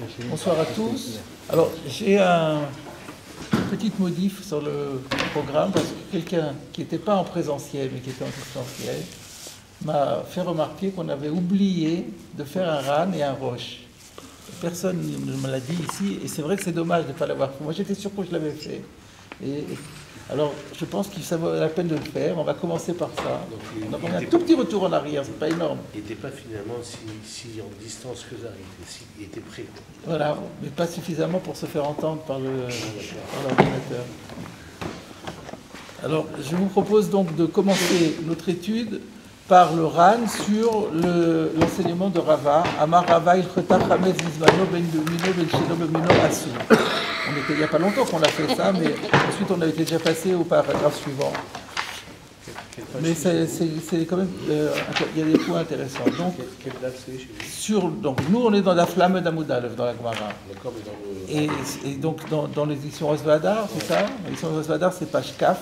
Bonsoir à tous. Alors, j'ai une petite modif sur le programme parce que quelqu'un qui n'était pas en présentiel mais qui était en distanciel m'a fait remarquer qu'on avait oublié de faire un RAN et un roche. Personne ne me l'a dit ici et c'est vrai que c'est dommage de ne pas l'avoir fait. Moi, j'étais sûr que je l'avais fait. Alors, je pense que ça vaut la peine de le faire. On va commencer par ça. Donc, on a un tout petit retour en arrière, c'est pas énorme. Il n'était pas finalement si en distance que ça, il était prêt. Voilà, mais pas suffisamment pour se faire entendre par l'ordinateur. Alors, je vous propose donc de commencer notre étude par le RAN sur l'enseignement de Rava. Amar Rava ilcheta chametz bizmano ben bemino ben shelo bemino asur. Il n'y a pas longtemps qu'on a fait ça, mais ensuite on a été déjà passé au paragraphe suivant. Mais c'est quand même, il y a des points intéressants. Donc, nous on est dans la flamme d'Amoudalev, dans la Gemara. Et donc dans l'édition Osvadar, c'est ça? L'édition Osvadar, c'est page Kaf.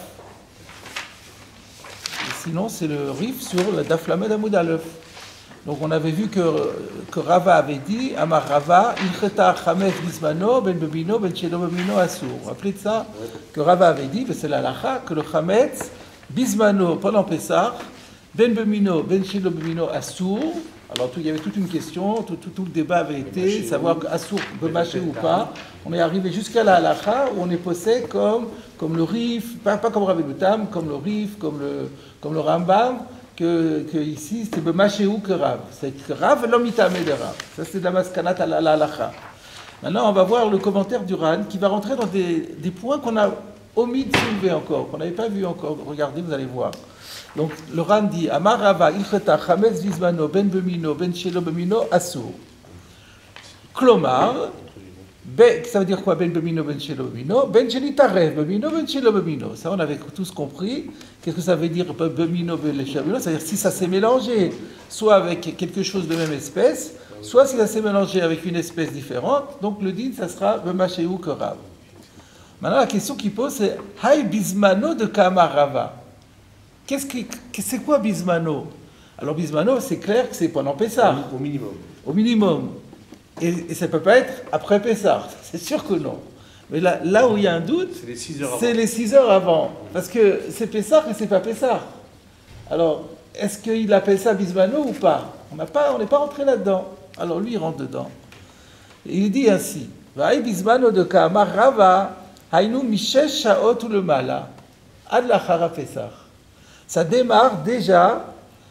Et sinon, c'est le Rif sur la Daflamed d'Amoudalev. Donc on avait vu que Rava avait dit Amar Rava, ilcheta chametz bizmano ben bemino ben shelo bemino asur. Vous vous rappelez de ça? Que Rava avait dit, c'est la lacha, que le chametz bizmano pendant Pessah, ben bemino ben shelo bemino asur. Alors il y avait toute une question, tout le débat avait été savoir asur peut mâcher ou pas. On est arrivé jusqu'à la lacha où on est posé comme le Rif, pas comme Rabbi Tam, comme le Rif, comme le Rambam. Que ici, c'était Bemachéou que Rav. C'est que Rav l'omitame de Rav. Ça, c'est de la maskanat à la halacha. Maintenant, on va voir le commentaire du RAN qui va rentrer dans des points qu'on a omis de soulever encore, qu'on n'avait pas vu encore. Regardez, vous allez voir. Donc, le RAN dit Amar Rava, ilcheta, chametz bizmano, ben bemino, ben shelo bemino, asur. Klomar, ça veut dire quoi? Ben bemino, ben shelo bemino, ben shelitarev, bemino, ben shelo bemino. Ça, on avait tous compris. Qu'est-ce que ça veut dire bemino, ben shelo bemino? C'est-à-dire si ça s'est mélangé, soit avec quelque chose de même espèce, soit si ça s'est mélangé avec une espèce différente. Donc le din, ça sera bemachéou korav. Maintenant, la question qu'il pose, c'est Hay bismano de Kamar Rava. C'est quoi bismano? Alors bismano, c'est clair que c'est pendant Pessah. Au minimum. Au minimum. Et ça ne peut pas être après Pessah, c'est sûr que non. Mais là où il y a un doute, c'est les 6 heures avant. Parce que c'est Pessah et c'est pas Pessah. Alors, est-ce qu'il appelle ça bismano ou pas? On n'est pas rentré là-dedans. Alors lui, il rentre dedans. Et il dit ainsi, Vaï bismano de Kamar Rava, Haïnou Mishesh Shaot ou le Mala, Ad Lachara Pessah. Ça démarre déjà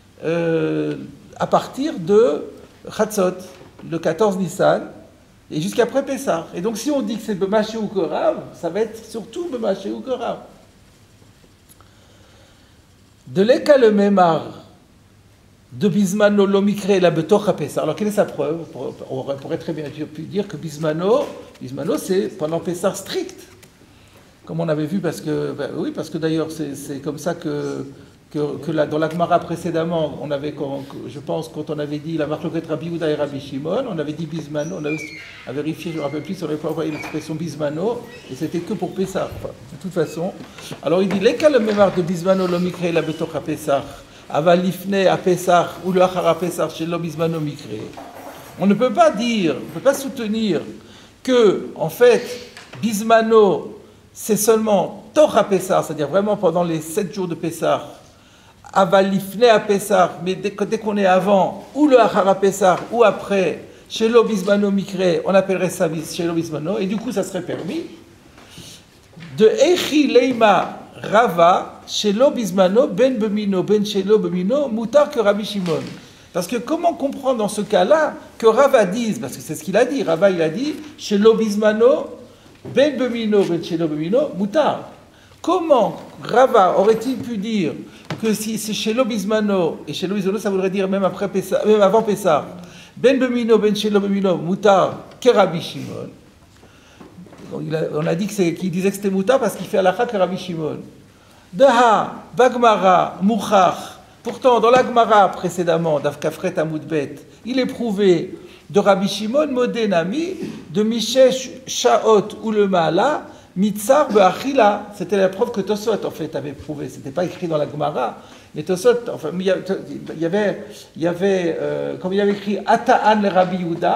à partir de Chatzot, le 14 Nissan, et jusqu'après Pessah. Et donc, si on dit que c'est Bemaché ou Korav, ça va être surtout Bemaché ou Korav. De l'Eka le Memar de Bismano l'Omikre la Betocha Pessah. Alors, quelle est sa preuve? On pourrait très bien pu dire que Bismano c'est pendant Pessah strict. Comme on avait vu, parce que d'ailleurs, c'est comme ça que dans la Gemara précédemment, on avait, je pense, quand on avait dit la marloquette Rabbi Yehuda et Rabbi Shimon, on avait dit bismano, on a vérifié, je ne me rappelle plus si on n'avait pas envoyé l'expression bismano, et c'était que pour Pessah. Enfin, de toute façon. Alors il dit, lesquels le mémoire de bismano l'omikre la betocha Pessah, aval lifne à Pessah ou le achara Pessah chez l'om bismano mikre. On ne peut pas dire, on ne peut pas soutenir que, en fait, bismano, c'est seulement Torah Pessah, c'est-à-dire vraiment pendant les 7 jours de Pessah, avalifne à Pessah, mais dès qu'on est avant, ou le Achara Pessah, ou après, chez l'Obismano Mikre, on appellerait ça chez l'Obismano, et du coup ça serait permis. De Echi Leima Rava, chez l'Obismano, ben Bemino, ben chez l'Obemino, moutar que Rabbi Shimon. Parce que comment comprendre dans ce cas-là que Rava dise, parce que c'est ce qu'il a dit, Rava il a dit, chez l'Obismano, ben Bemino, ben chez l'Obemino, moutar. Comment Rava aurait-il pu dire que si c'est chez l'Obismano, et chez l'Obismano ça voudrait dire même avant Pessah, ben Bemino, ben chez l'Obemino, moutar, que Rabbi Shimon. On a dit qu'il disait que c'était moutar parce qu'il fait halakha que Rabbi Shimon. Daha, Bagmara, Mouchach. Pourtant, dans la Gemara précédemment, d'Afkafret Amoudbet, il est prouvé de Rabbi Shimon, Modenami, de Mishesh Shaot ou le Maala, Mitzar be'achila, c'était la preuve que Tosot en fait avait prouvé. C'était pas écrit dans la Gemara, mais Tosot, enfin, il y avait, comme il y avait écrit Ata'an le Rabbi Yehuda,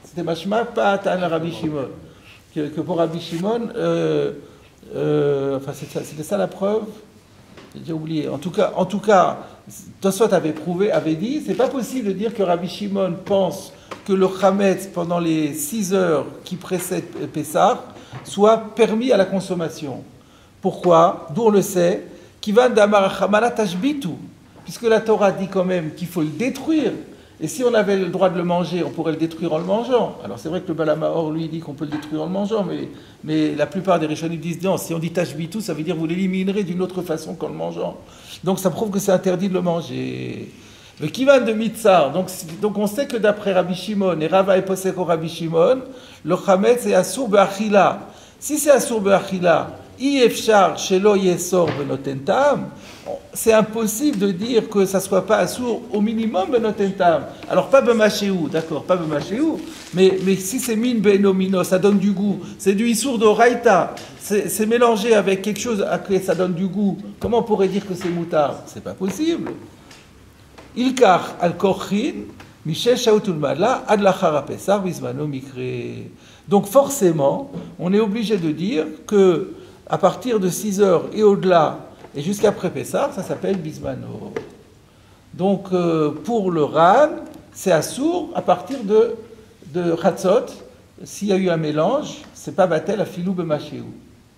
C'était mashma pas Tana Rabbi Shimon. Que pour Rabbi Shimon, enfin c'était ça la preuve. J'ai oublié. En tout cas, Tosfot avait dit, c'est pas possible de dire que Rabbi Shimon pense que le chametz pendant les 6 heures qui précèdent Pessah soit permis à la consommation. Pourquoi? D'où on le sait, Kivan damar chamala tashbitu, puisque la Torah dit quand même qu'il faut le détruire. Et si on avait le droit de le manger, on pourrait le détruire en le mangeant. Alors c'est vrai que le Balamahor, lui, dit qu'on peut le détruire en le mangeant, mais la plupart des Rishonim disent non, si on dit tashbitu, ça veut dire vous l'éliminerez d'une autre façon qu'en le mangeant. Donc ça prouve que c'est interdit de le manger. Le Kivan de Mitzar, donc on sait que d'après Rabbi Shimon, et Rava et Poseko Rabbi Shimon, le Chametz est Asur Be'achila. Si c'est Asur Be'achila, Ifshar Shelo Yesor Benotentam, c'est impossible de dire que ça ne soit pas Asur au minimum Benotentam. Alors pas Bemachéou, d'accord, pas Bemachéou, mais si c'est Min Benomino, ça donne du goût, c'est du Issour d'Oraïta, c'est mélangé avec quelque chose à que ça donne du goût, comment on pourrait dire que c'est moutard? C'est pas possible. Ilkar al-Kochin, Michel Shaoutul Madla, Adlachar Pesar, Bismano Mikre. Donc forcément, on est obligé de dire que à partir de 6 heures et au-delà, et jusqu'après Pessah, ça s'appelle Bismano. Donc pour le Ran, c'est assour à partir de Chatzot. S'il y a eu un mélange, c'est pas Batel à Filou Bemachéou.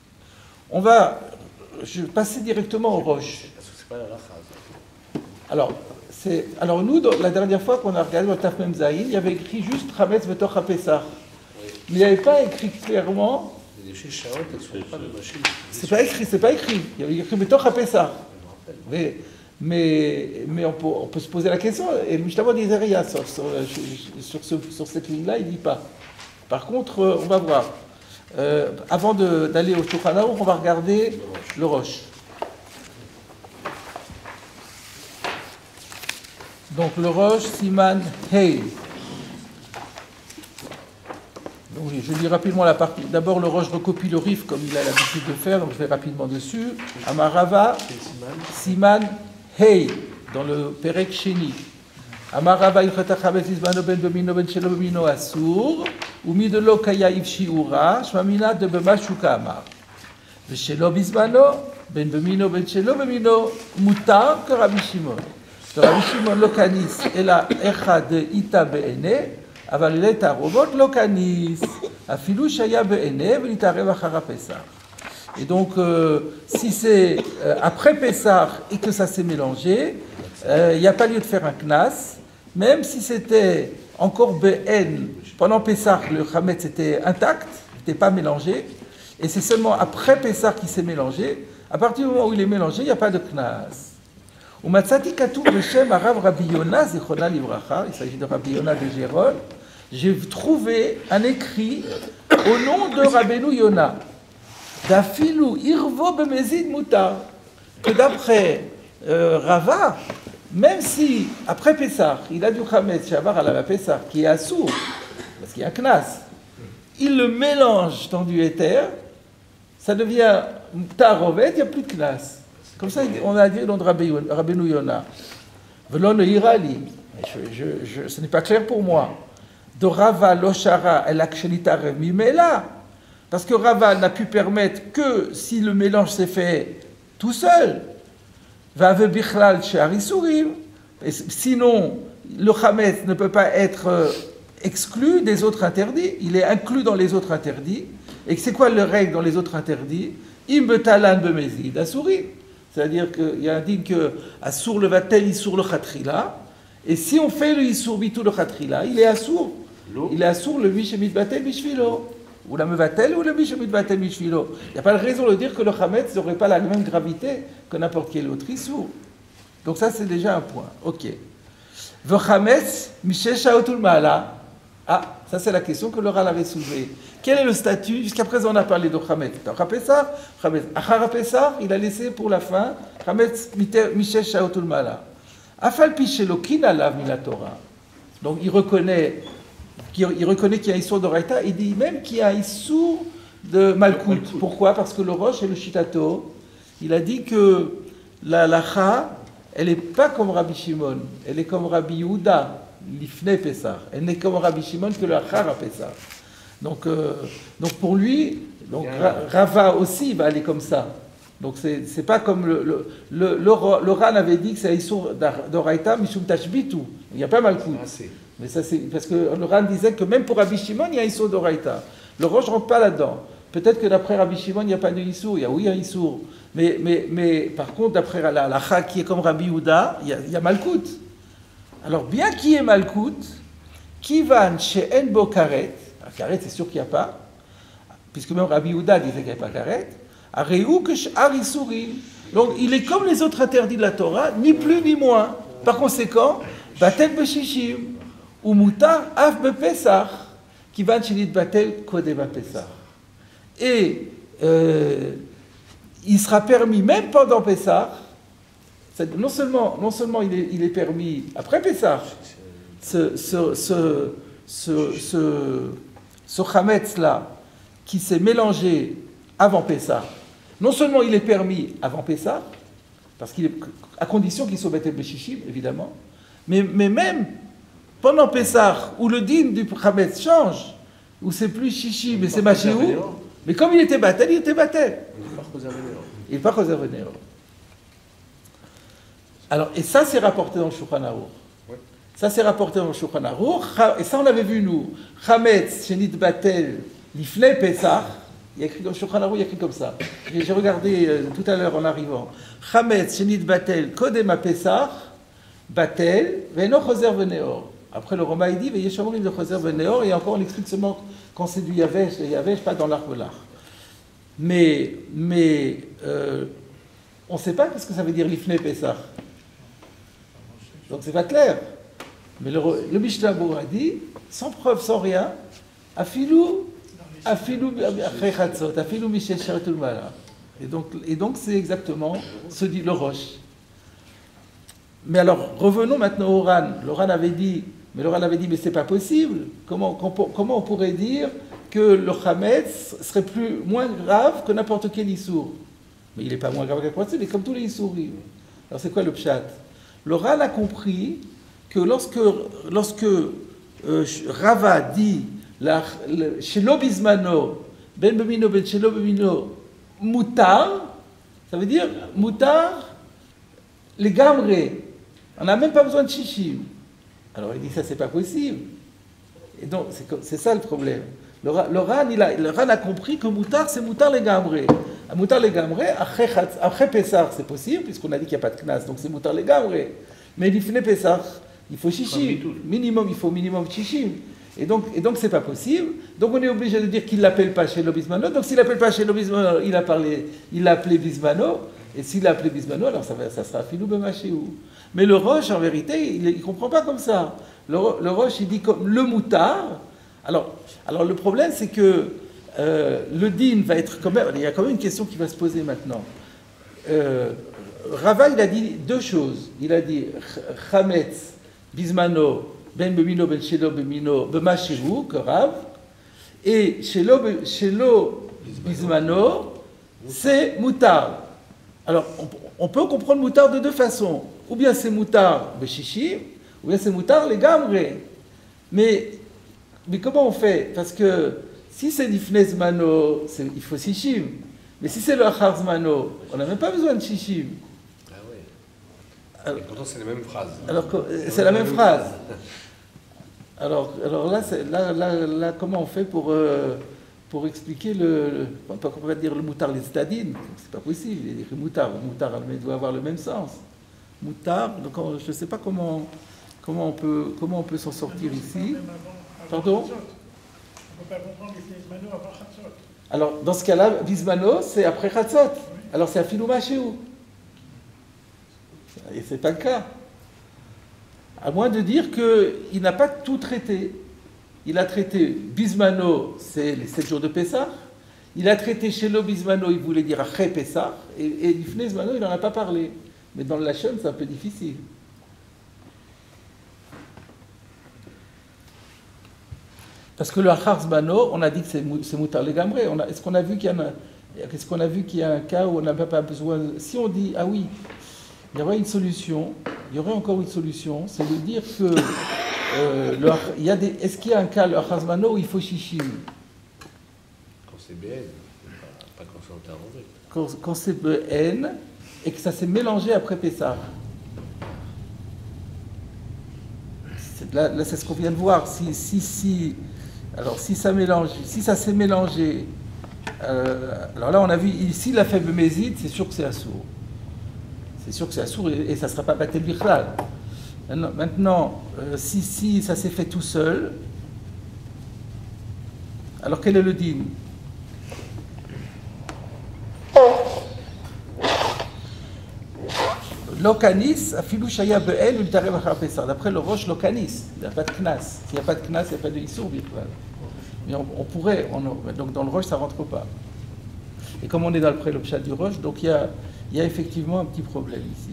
Je vais passer directement au Roche. Parce que c'est pas la lacha. Alors nous, la dernière fois qu'on a regardé le Taf Mem Zayin, il y avait écrit juste Chametz Betoch HaPesach. Mais il n'y avait pas écrit clairement. Les déchets shaot, elles ne sont pas de machine. C'est pas écrit. Il y avait écrit Betoch HaPesach. Mais on peut se poser la question. Et le Mishnah disait rien sur cette ligne-là, il ne dit pas. Par contre, on va voir. Avant d'aller au Shulchan Aruch, on va regarder le Roche. Donc le Roche, Siman Hey. Donc je lis rapidement la partie. D'abord le Roche recopie le Rif comme il a l'habitude de faire, donc je vais rapidement dessus. Amarava, Siman Hey, dans le Perek Sheni. Amarava ilchata chametz bizmano ben bemino ben shelo bemino asur, umidelo kaya ivshiura, shmamina de bemashuka amar. Veshelo bizmano ben bemino ben shelo bemino mutar que Rabbi Shimon. Rabbi Shimon lo kanis ela echad ita be'ene, aval il est arobot lo kanis, afilu shaya be'ene v'litarev achara Pesach. Et donc, si c'est après Pessah et que ça s'est mélangé, il n'y a pas lieu de faire un knas, même si c'était encore be'en, pendant Pessah, le chametz était intact, n'était pas mélangé, et c'est seulement après Pessah qu'il s'est mélangé. À partir du moment où il est mélangé, il n'y a pas de knas. Umatzati katuv b'shem Arav Rabbi Yona zichrono livracha, il s'agit de Rabbi Yona de Gérone. J'ai trouvé un écrit au nom de Rabbeinu Yona, d'Afilu irvo b'mezid mutar, que d'après Rava, même si après Pessah, il a du chametz shavar à la Pessah qui est assour, parce qu'il y a un knas, il le mélange dans du éther, ça devient tarovet, il n'y a plus de knas. Comme ça, on a dit dans Rabbeinu Yona. Velon irali. Ce n'est pas clair pour moi. De Rava loshara el akshelita mimela. Parce que Rava n'a pu permettre que si le mélange s'est fait tout seul. Vave bichlal she'arisurim. Sinon, le chametz ne peut pas être exclu des autres interdits. Il est inclus dans les autres interdits. Et c'est quoi le règle dans les autres interdits? Im betalan bemezid asurim. C'est-à-dire qu'il y a un digne que Assour le vatel, Issour le khatrila. Et si on fait le Issour bitou le khatrila, il est Assour. Il est Assour le mishemit vatel mishvilo. Ou la mevatel ou le mishemit vatel mishvilo. Il n'y a pas de raison de dire que le chametz n'aurait pas la même gravité que n'importe quel autre Issour. Donc ça, c'est déjà un point. Ok. V'chametz mishesh shaotul ma'ala. Ah, ça c'est la question que Laura avait soulevée. Quel est le statut? Jusqu'à présent, on a parlé de Chametz. Achara Pesach, il a laissé pour la fin Chametz Mishesh Shaotul Mala. Afal Pichelo Kinalav Mila Torah. Donc il reconnaît qu'il y a un Issour d'Oraita, il dit même qu'il y a un Issour de Malkout. Pourquoi? Parce que le Roche et le Shitato, il a dit que la Lacha, elle n'est pas comme Rabbi Shimon, elle est comme Rabbi Yehuda. l'ifne Pessah. Elle n'est comme Rabbi Shimon que le achar à Pessah. Donc pour lui, Rava aussi va aller comme ça. Donc c'est pas comme le Ran avait dit que c'est Issour d'Oraita, Mishum Tashbitu. Il n'y a pas Malkout. Mais ça c'est parce que le Ran disait que même pour Rabbi Shimon, il y a Issour d'Oraita. Le Roche ne rentre pas là-dedans. Peut-être que d'après Rabbi Shimon, il n'y a pas de Issour. Il y a oui un Issour. Mais par contre, d'après la Cha qui est comme Rabbi Yehuda, il y a Malkout. Alors bien qu'il y ait Malkout, Kivan she'en bo karet, karet c'est sûr qu'il n'y a pas, puisque même Rabbi Yehuda disait qu'il n'y avait pas karet, areou que sh'ar isurim. Donc il est comme les autres interdits de la Torah, ni plus ni moins. Par conséquent, batel b'shishim, ou mutar af b'pesach, kivan shenit batel kodem b'pesach. Et il sera permis même pendant Pessah. Non seulement il est permis après Pessah, ce chametz là qui s'est mélangé avant Pessah, non seulement il est permis avant Pessah, parce qu'il est à condition qu'il soit Betel Beshishim, évidemment, mais même pendant Pessah, où le din du chametz change, où c'est plus Shishim, mais c'est Machéou, mais comme il était Batel, il était Batel. Il n'est pas Choser Néor. Alors, et ça, c'est rapporté dans le Shulchan Aruch. Ouais. Ça, c'est rapporté dans le Shulchan Aruch. Et ça, on l'avait vu, nous. Chametz, Shenit Batel, Lifnei Pesach. Il y a écrit dans le Shulchan Aruch, il y a écrit comme ça. J'ai regardé tout à l'heure en arrivant. Chametz, Shenit Batel, Kodem Pesach, Batel, Ve'eno Choser Neor. Après, le Roma, il dit, Ve'yeshamorim de Choser Neor. Et encore, on explique seulement quand c'est du Yavesh, le Yavesh, pas dans l'arbre là. Mais on ne sait pas ce que ça veut dire Lifnei Pesach. Donc c'est pas clair. Mais le Mishnah Berurah a dit, sans preuve, sans rien, afilou après chatzot, afilou mishesheret ulmala. Et donc c'est exactement ce dit le Roche. Mais alors revenons maintenant au Ran. Le Ran avait dit, mais c'est pas possible. Comment on pourrait dire que le chametz serait moins grave que n'importe quel issour? Mais il n'est pas moins grave qu'un chametz, mais comme tous les issourim. Alors c'est quoi le pshat? Le Ran a compris que lorsque Rava dit Shelo Bizmano, Ben Bemino, Ben Shelo Bemino, Mutar, ça veut dire Mutar, les gamrés. On n'a même pas besoin de Shishim. Alors il dit ça, c'est pas possible. Et donc c'est ça le problème. Le Ran a compris que Mutar, c'est Mutar les gamrés. Mutar les gamrés, après Pessah, c'est possible, puisqu'on a dit qu'il n'y a pas de knas, donc c'est Mutar les gamrés. Mais l'ifne Pessah, il faut Shishim. Il faut minimum Shishim. Et donc c'est pas possible. Donc on est obligé de dire qu'il l'appelle pas chez Bismano. Donc s'il l'appelle pas chez Bismano, il l'a appelé Bismano. Et s'il l'a appelé Bismano, alors ça sera Filou Bemachéou. Mais le Roche, en vérité, il comprend pas comme ça. Le Roche, il dit comme le Moutar. Alors le problème, c'est que le din va être quand même. Il y a quand même une question qui va se poser maintenant. Rava, il a dit deux choses. Il a dit Chametz, Bismano, Ben Bemino, Ben Shelo Bemino, Bemachéou, que Rav. Et Shelo Bismano, c'est Moutar. Alors, on peut comprendre Moutar de deux façons. Ou bien c'est Moutar Beshishim, ou bien c'est Moutar les Gamré. Mais comment on fait? Parce que si c'est Lifnei Zmano, il faut Shishim. Mais si c'est le Achar Zmano, on n'a même pas besoin de Shishim. Ah ouais. Et pourtant, c'est la même phrase. Alors, c'est la même phrase. Alors là, comment on fait pour expliquer on peut pas dire le Moutar les Stadines, c'est pas possible. Il dit Moutar doit avoir le même sens. Moutar, donc je ne sais pas comment on peut s'en sortir ici. Pardon? On ne peut pas comprendre les Bismano avant Chatzot. Alors, dans ce cas-là, Bismano, c'est après Chatzot. Alors, c'est à Filou Machéou. Et ce n'est pas le cas. À moins de dire qu'il n'a pas tout traité. Il a traité Bismano, c'est les 7 jours de Pessah. Il a traité Shelo Bismano, il voulait dire après Pessah. Et Lifnei Zmano, il n'en a pas parlé. Mais dans le Lachon, c'est un peu difficile. Parce que le Achar Zmano, on a dit que c'est Moutar les Gamré. Est-ce qu'on a vu qu'il y a un cas où on n'a pas besoin... Si on dit, ah oui, il y aurait une solution, il y aurait encore une solution, c'est de dire que Est-ce qu'il y a un cas, le Achazmano, où il faut Shishim? Quand c'est BN, pas quand c'est enterré. Quand c'est BN et que ça s'est mélangé après Pessah. Là, c'est ce qu'on vient de voir. Alors, si ça s'est mélangé, alors là, on a vu ici la faible méside, c'est sûr que c'est assourd. C'est sûr que c'est assourd et ça ne sera pas Batel Bichlal. Maintenant, si ça s'est fait tout seul, alors quel est le din? Lokanis, afilou shaya be'el ultarem achar pesar. D'après le Roche, Lokanis, il n'y a pas de knas. S'il n'y a pas de knas, il n'y a pas de issour bichlal. Mais on pourrait, donc dans le Roche, ça ne rentre pas. Et comme on est dans le pré-l'obchat du Roche, donc il y a effectivement un petit problème ici.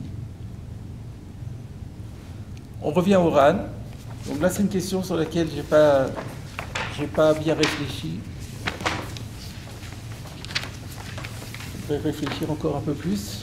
On revient au RAN. Donc là, c'est une question sur laquelle je n'ai pas bien réfléchi. Je devrais réfléchir encore un peu plus.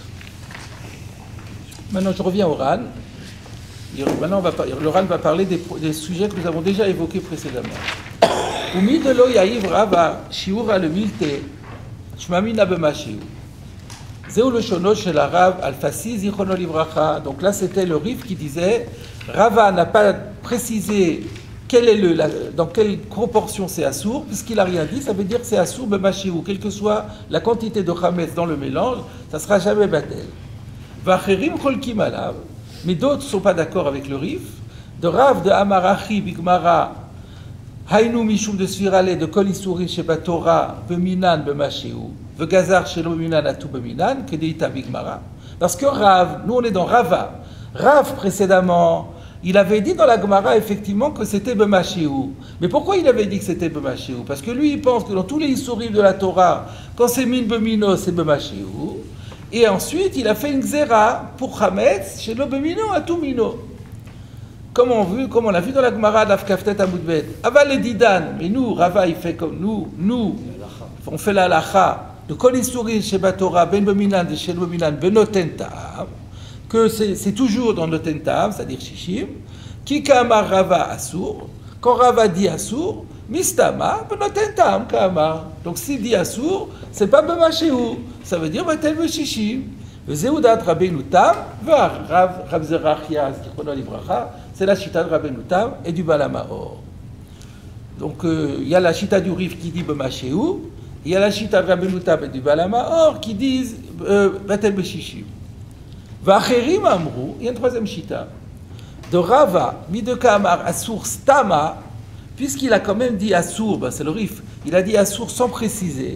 Maintenant, je reviens au RAN. Maintenant, le RAN va parler des sujets que nous avons déjà évoqués précédemment. Umi de lo yaïv rava shiura le milte shmamina b'mashiu. Zéou le shono shel Rav al-Fassi zichrono livracha. Donc là, c'était le Rif qui disait Rava n'a pas précisé dans quelle proportion c'est assour, puisqu'il n'a rien dit, ça veut dire que c'est assour b'mashiu. Quelle que soit la quantité de chametz dans le mélange, ça ne sera jamais batel. Vacherim cholkim alav, mais d'autres ne sont pas d'accord avec le Rif. De Rav de Amarachi bigmara. Haïnou mishum de svirale de kol isuri sheba Torah beminan b'mashiu v'gazar shelo beminan atu beminan kedeita bigmara. Parce que Rav, nous on est dans Rava. Rav précédemment, il avait dit dans la Gemara effectivement que c'était b'mashiu. Mais pourquoi il avait dit que c'était b'mashiu? Parce que lui il pense que dans tous les isurim de la Torah, quand c'est min bemino, c'est b'mashiu. Et ensuite il a fait une xéra pour Chametz shelo bemino atu mino. Comme on l'a vu dans la Gemara d'Afkaftet Amoudbet. Aval le Didan, mais nous, Rava, il fait comme nous, on fait la lacha de Kol Isuri Sheba Torah, Ben Beminan, de Shel Beminan, Benoten Ta'am, que c'est toujours dans Noten Ta'am, c'est-à-dire Shishim, Ki Kamar Rava Asur, quand Rava dit Asur, Mistama, Benoten Ta'am Kamar. Donc s'il dit Asur, c'est pas Bemasheu, ça veut dire Batel Shishim. Zeudat Rabbeinu Tam, Rav Zerachia, Zichrono Livracha, c'est la chita de Rabbeinu Tam et du Balamaor. Donc il y a la chita du Rif qui dit Bemasheu, il y a la chita de Rabbeinu Tam et du Balamaor qui disent Batel Beshishim. Vacherim Amrou, il y a une troisième chita. De Rava, Midekamar Asur Stama, puisqu'il a quand même dit Asur, c'est le Rif, il a dit Asur sans préciser.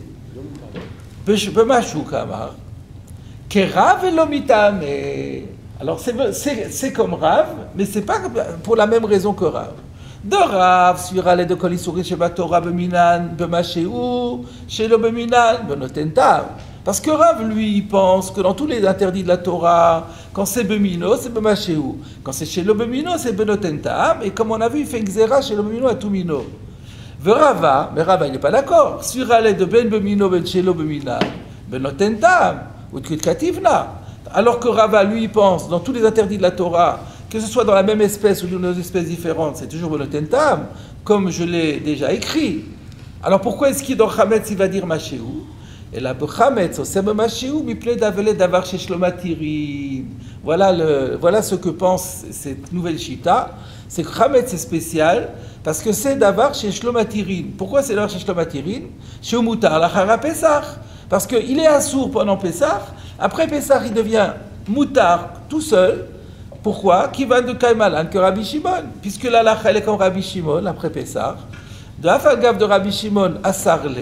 Bemasheu Kamar. Rav et l'omitame. Alors c'est comme Rav, mais c'est pas pour la même raison que Rav. De Rav, suivra les deux kolisuri sheba Torah beminan b'masheu shelo beminan benotentam. Parce que Rav lui il pense que dans tous les interdits de la Torah, quand c'est bemino, c'est b'masheu. Quand c'est shelo bemino, c'est benotentam. Et comme on a vu, il fait une xéra shelo bemino à tumino. Rava, mais Rava il n'est pas d'accord. Suivra les de ben bemino ben shelo beminan benotentam. Alors que Rava, lui, il pense, dans tous les interdits de la Torah, que ce soit dans la même espèce ou dans deux espèces différentes, c'est toujours Benotentam, comme je l'ai déjà écrit. Alors pourquoi est-ce qu'il dans Chametz, il va dire Mashéu? Et là, Chametz, au Sebe Mashéu, Miple d'Avele d'Avar chez Shlomatirin. Voilà ce que pense cette nouvelle Chita. C'est que Chametz est spécial, parce que c'est d'Avar chez Shlomatirin. Pourquoi c'est d'Avar chez Shlomatirin? Chez Umutar, la Chara Pesach. Parce qu'il est assourd pendant Pessah, après Pessah il devient moutar tout seul. Pourquoi? Qui va de Kaimalan que Rabbi Shimon, puisque la lacha elle est comme Rabbi Shimon après Pessah. De Afagav de Rabbi Shimon Asarle,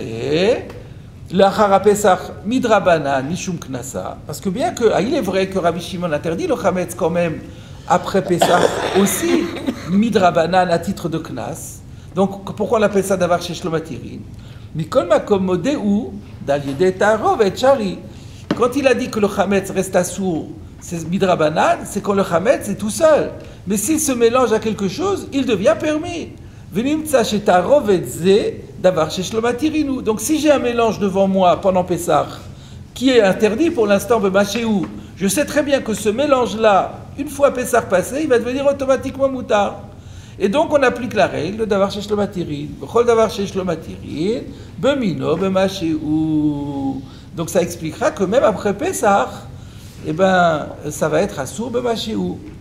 la Chara Pessah Midrabanan Mishum Knasa. Parce que bien que, il est vrai que Rabbi Shimon interdit le Chametz quand même après Pessah aussi, Midrabanan à titre de Knas. Donc pourquoi on appelle ça d'avoir chez Shlomatirin? Mikol makom modeu d'aliédé tarov et chari. Quand il a dit que le chametz reste assourd, c'est midrabanan, c'est quand le chametz est tout seul. Mais s'il se mélange à quelque chose, il devient permis. Venimtsa chez tarov et zé d'avar chez shlomatirinu. Donc si j'ai un mélange devant moi pendant Pessah, qui est interdit pour l'instant b'mashéou, je sais très bien que ce mélange-là, une fois Pessah passé, il va devenir automatiquement moutard. Et donc on applique la règle de davar shesh lo matirin. Bechol davar shesh lo matirin, bemino, bemasheu. Donc ça expliquera que même après Pessah, eh ben, ça va être assour bemasheu.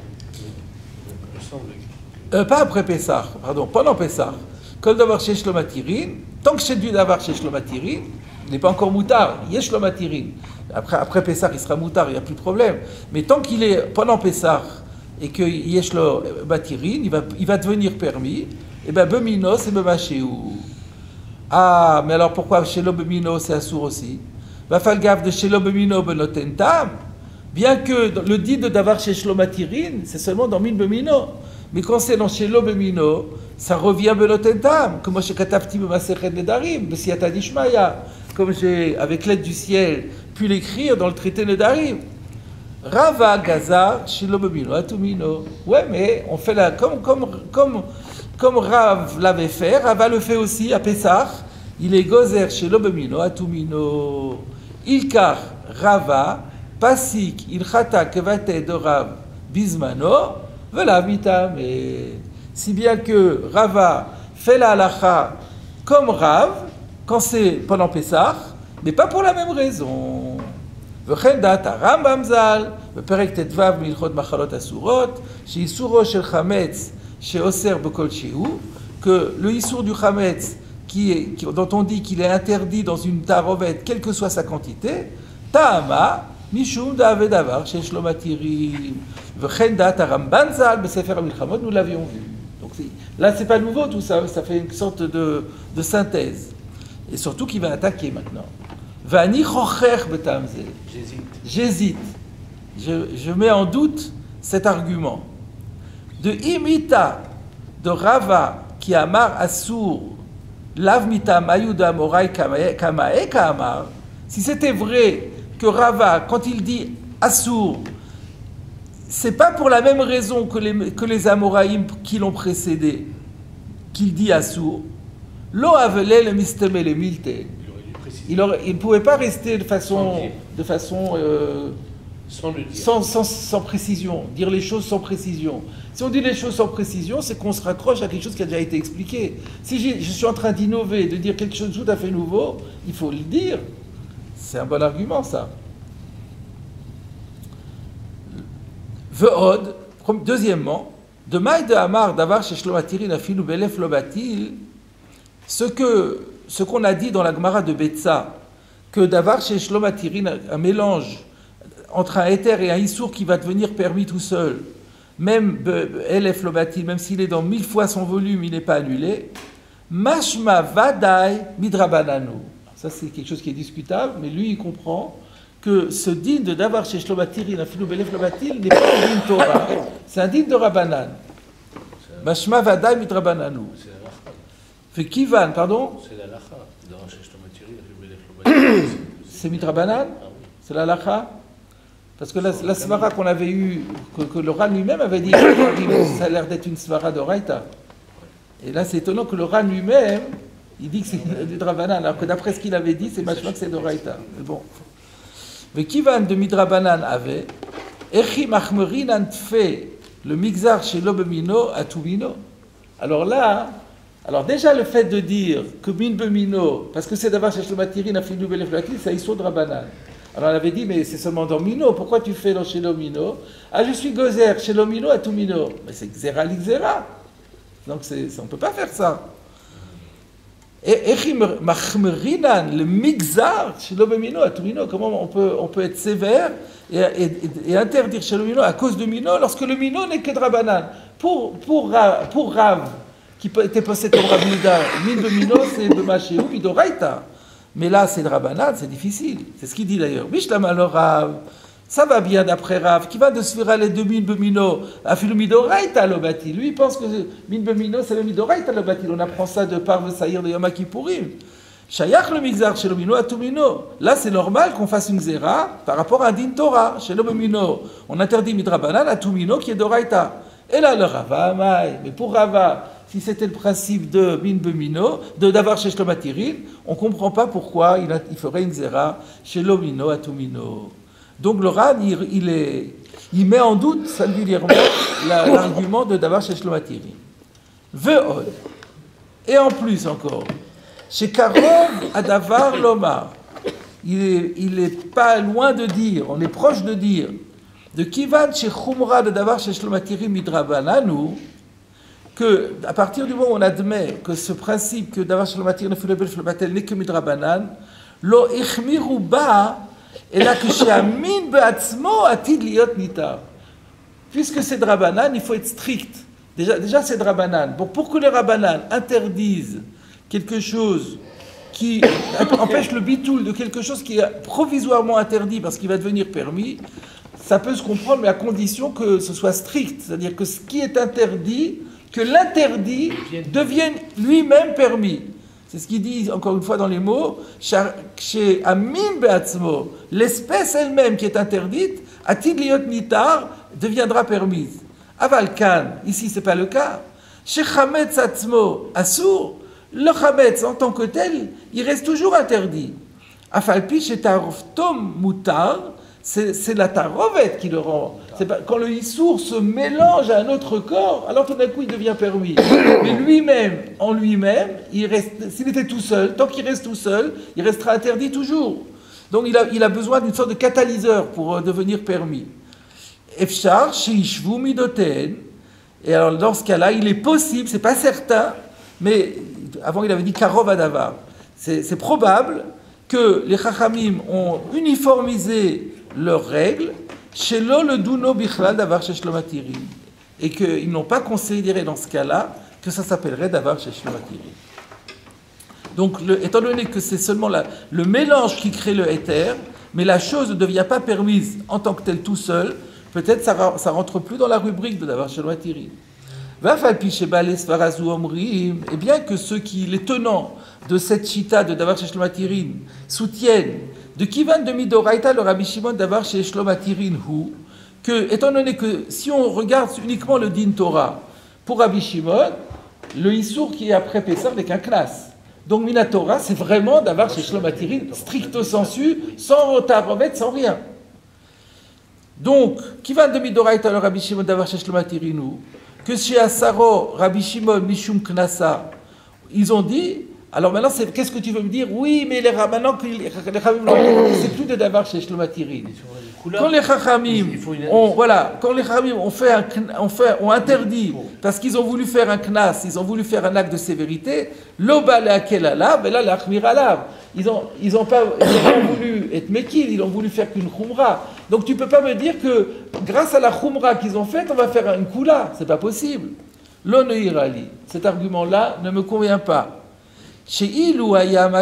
Pas après Pessah, pardon, pendant Pessah. Kol davar shesh lo matirin, tant que c'est du davar shesh lo matirin, il n'est pas encore moutar, yesh lo matirin. Après Pessah, il sera moutar, il n'y a plus de problème. Mais tant qu'il est pendant Pessah, et que yesh lo matirin, il va devenir permis, et bien bemino c'est bemasheu. Ah, mais alors pourquoi shelo bemino c'est assour aussi? Vafalgav de shelo bemino benotentam, bien que le dit de davar shesh lo matirin, c'est seulement dans min bemino. Mais quand c'est dans shelo bemino, ça revient benotentam, comme chez katafti b'masechet nedarim, b'siyata dishmaya, comme j'ai avec l'aide du ciel pu l'écrire dans le traité nedarim. Rava Gaza, Shilo Bemino, Atumino. Ouais, mais on fait la comme Rav l'avait fait, Rava le fait aussi à Pessah. Il est Gozer Shilo Bemino, Atumino. Ilkar Rava, Pasik, Ilchata Kevate de Rav Bismano, Velavita. Mais si bien que Rava fait la halacha comme Rav, quand c'est pendant Pessah, mais pas pour la même raison. וכן דעת הרמב"ם ז"ל, בפרק ט"ו מהלכות מחלות אסורות, שאיסורו של חמץ שאוסר בכל שהוא, que le issour du chametz dont on dit qu'il est interdit dans une tarovet, quelle que soit sa quantité, ta'ama, mishum da'ave davar, shesh lo matirim, וכן דעת הרמב"ן ז"ל, בספר המלחמות, nous l'avions vu. Donc là, c'est pas nouveau tout ça, ça fait une sorte de synthèse. Et surtout qu'il va attaquer maintenant. Vani chocher betamze. J'hésite. Je mets en doute cet argument. De imita de Rava qui amar assour lav mita mayuda morai kamae kamar. Si c'était vrai que Rava, quand il dit assour, c'est pas pour la même raison que les Amoraïm qui l'ont précédé, qu'il dit assour. Lo avele le misteme le milte. Il ne pouvait pas rester sans précision, dire les choses sans précision. Si on dit les choses sans précision, c'est qu'on se raccroche à quelque chose qui a déjà été expliqué. Si je suis en train d'innover, de dire quelque chose de tout à fait nouveau, il faut le dire. C'est un bon argument, ça. Ve'od, deuxièmement, de maï de Hamar d'avar chez Shlo Matirin afilu belef lo batil, ce qu'on a dit dans la Gemara de Betsa, que d'avar chez Shlo Matirin, un mélange entre un éther et un issour qui va devenir permis tout seul, même elef lo batil, même s'il est dans 1000 fois son volume, il n'est pas annulé. Mashma vadai midrabananu. Ça, c'est quelque chose qui est discutable, mais lui, il comprend que ce din de d'avar chez Shlo Matirin afilu belef lo batil n'est pas un din Torah, c'est un din de Rabbanan. Mashma vadai midrabananu. Fait Kivan, pardon? C'est la lacha. C'est midrabanan? C'est la lacha? Parce que la svara qu'on avait eue, que le Ran lui-même avait dit, ça a l'air d'être une svara de Raïta. Et là, c'est étonnant que le Ran lui-même, il dit que c'est du Drabanan, alors que d'après ce qu'il avait dit, c'est machma que c'est de Raïta. Mais bon. Mais Kivan de midrabanan avait, Echi machmerinan tfe, le mixar chez l'obemino à Tumino. Alors là, déjà le fait de dire que min bemino, parce que c'est d'avoir chez Shlomatiri, n'a fini belef lakli, c'est issour de Rabbanan. Alors on avait dit, mais c'est seulement dans Mino, pourquoi tu fais dans Shelomino? Ah, je suis gozer, Shelomino à Tumino. Mais c'est Xera l'Ixera. Donc on ne peut pas faire ça. Et Echim machmerinan, le mixar, Shelomino à Tumino, comment on peut être sévère et interdire Shelomino à cause de Mino, lorsque le Mino n'est que de Rabbanan. Pour Rav, qui était possède comme Rav Yehuda, min de Mino, c'est de Machéou, Midoraïta. Mais là, c'est de Rabbanan, c'est difficile. C'est ce qu'il dit d'ailleurs. Mishlam alors Rav, ça va bien d'après Rav, qui va de Sfira les deux min bemino, afilu Midoraïta l'obati. Lui, il pense que min bemino, c'est le Midoraïta l'obati. On apprend ça de par le Saïr de Yom Kippourim. Shayach le mixar chez le mino à Tumino. Là, c'est normal qu'on fasse une zéra par rapport à un din Torah. Chez le mino, on interdit midrabanan à Tumino qui est d'Oraïta. Et là, le Rava Amai. Mais pour Rava, si c'était le principe de min bemino, d'avoir chez Shlomathirin, on ne comprend pas pourquoi il ferait une zéra chez l'omino à Tumino. Donc le Ran, il met en doute singulièrement l'argument de d'avoir chez Shlomathirin. Ve'od. Et en plus encore, chez Karov Adavar Lomar, il est pas loin de dire, on est proche de dire, de Kivan chez Khumra de Davar chez Shlomatiri Midrabananu, que à partir du moment où on admet que ce principe que Davar Shlomatiri ne fait Shlomatel n'est que Midrabanan, lo ichmiru ba, et là que chez Amin be'atzmo atid liot nitar. Puisque c'est Drabanan, il faut être strict. Déjà c'est Drabanan. Bon, pour que les Rabanan interdisent quelque chose qui empêche le bitoul de quelque chose qui est provisoirement interdit parce qu'il va devenir permis, ça peut se comprendre, mais à condition que ce soit strict. C'est-à-dire que ce qui est interdit, que l'interdit devienne lui-même permis. C'est ce qu'il dit, encore une fois, dans les mots, chez Amin Beatzmo, l'espèce elle-même qui est interdite, atid liot nitar, deviendra permise. Avalkan, ici c'est pas le cas. Chez Chametz Atzmo, Assour, le Chametz en tant que tel, il reste toujours interdit. Afalpi chez Taroftom Mutar, c'est la Tarovet qui le rend. C'est pas, quand le Issour se mélange à un autre corps, alors tout d'un coup il devient permis. Mais lui-même, en lui-même, il reste, s'il était tout seul, tant qu'il reste tout seul, il restera interdit toujours. Donc il a besoin d'une sorte de catalyseur pour devenir permis. Efchar, Sheishvu Midoten. Et alors dans ce cas-là, il est possible, c'est pas certain, mais avant il avait dit Karov Adavar. C'est probable que les Chachamim ont uniformisé leurs règles chez le Duno Bichlal Davar chez Shlomatiri. Et qu'ils n'ont pas considéré dans ce cas-là que ça s'appellerait Davar chez Shlomatiri. Donc, étant donné que c'est seulement le mélange qui crée le éther, mais la chose ne devient pas permise en tant que telle tout seul, peut-être ça ne rentre plus dans la rubrique de Davar chez Shlomatiri. Et bien que les tenants de cette chita de Davar chez Shlomatiri soutiennent de Kivan de Midoraita le Rabbi Shimon Davar chez Shlomatiri que, étant donné que si on regarde uniquement le din Torah pour Rabbi Shimon, le Issour qui est après Pessah n'est qu'un knas. Donc Minatora, c'est vraiment Davar chez Shlomatiri stricto sensu, sans Tarovet, sans rien. Donc, Kivan de Midoraita le Rabbi Shimon Davar chez Shlomatiri que chez Asaro, Rabbi Shimon, Mishum Knasa, ils ont dit, alors maintenant, qu'est-ce que tu veux me dire? Oui, mais maintenant que les Chachamim c'est plus de Davar chez Shlomatiri. Quand les Chachamim ont interdit, parce qu'ils ont voulu faire un knas, ils ont voulu faire un acte de sévérité, l'oba le'akel alav, et là l'achmir alav. Ils ont pas voulu être mekil, ils ont voulu faire qu'une khumra. Donc tu peux pas me dire que grâce à la khumra qu'ils ont faite, on va faire une kula. C'est pas possible. L'oneirali. Cet argument-là ne me convient pas. Si on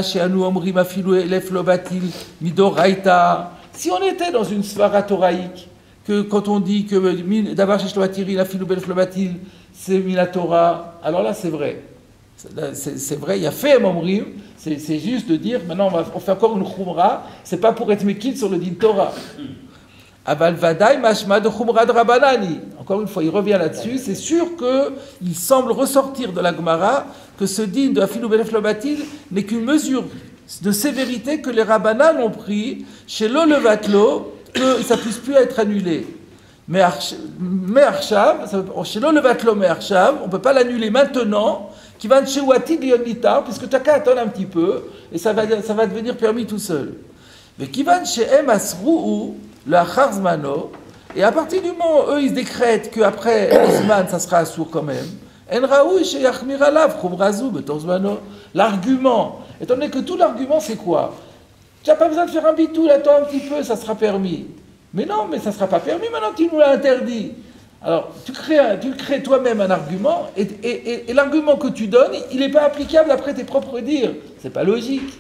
était dans une svara toraïque, que quand on dit que d'abord chez Shlomatiri, la filou bel flobatil, c'est minatora, alors là c'est vrai. C'est vrai, il y a fait Momrim, c'est juste de dire, maintenant on fait encore une khumra, c'est pas pour être mekil sur le din Torah. Aval vadaï mashma de khumra de Rabbanani. Encore une fois, il revient là-dessus, c'est sûr qu'il semble ressortir de la Gemara que ce din de Afilou Belef Lobatil n'est qu'une mesure de sévérité que les Rabbanan ont pris chez l'Olevatlo, que ça ne puisse plus être annulé. Mais Arshav, chez l'Olevatlo mais Arshav, on ne peut pas l'annuler maintenant, qui va chez Wati Lionita, puisque tu n'as qu'à attendre un petit peu, et ça va devenir permis tout seul. Mais qui va chez Em Asrou, le Acharzmano, et à partir du moment où eux ils décrètent qu'après Osman ça sera assour quand même, l'argument, étant donné que tout l'argument c'est quoi? Tu n'as pas besoin de faire un bitoul, attends un petit peu, ça sera permis. Mais non, mais ça ne sera pas permis maintenant, tu nous l'as interdit. Alors, tu crées toi-même un argument, et l'argument que tu donnes, il n'est pas applicable après tes propres dires. C'est pas logique.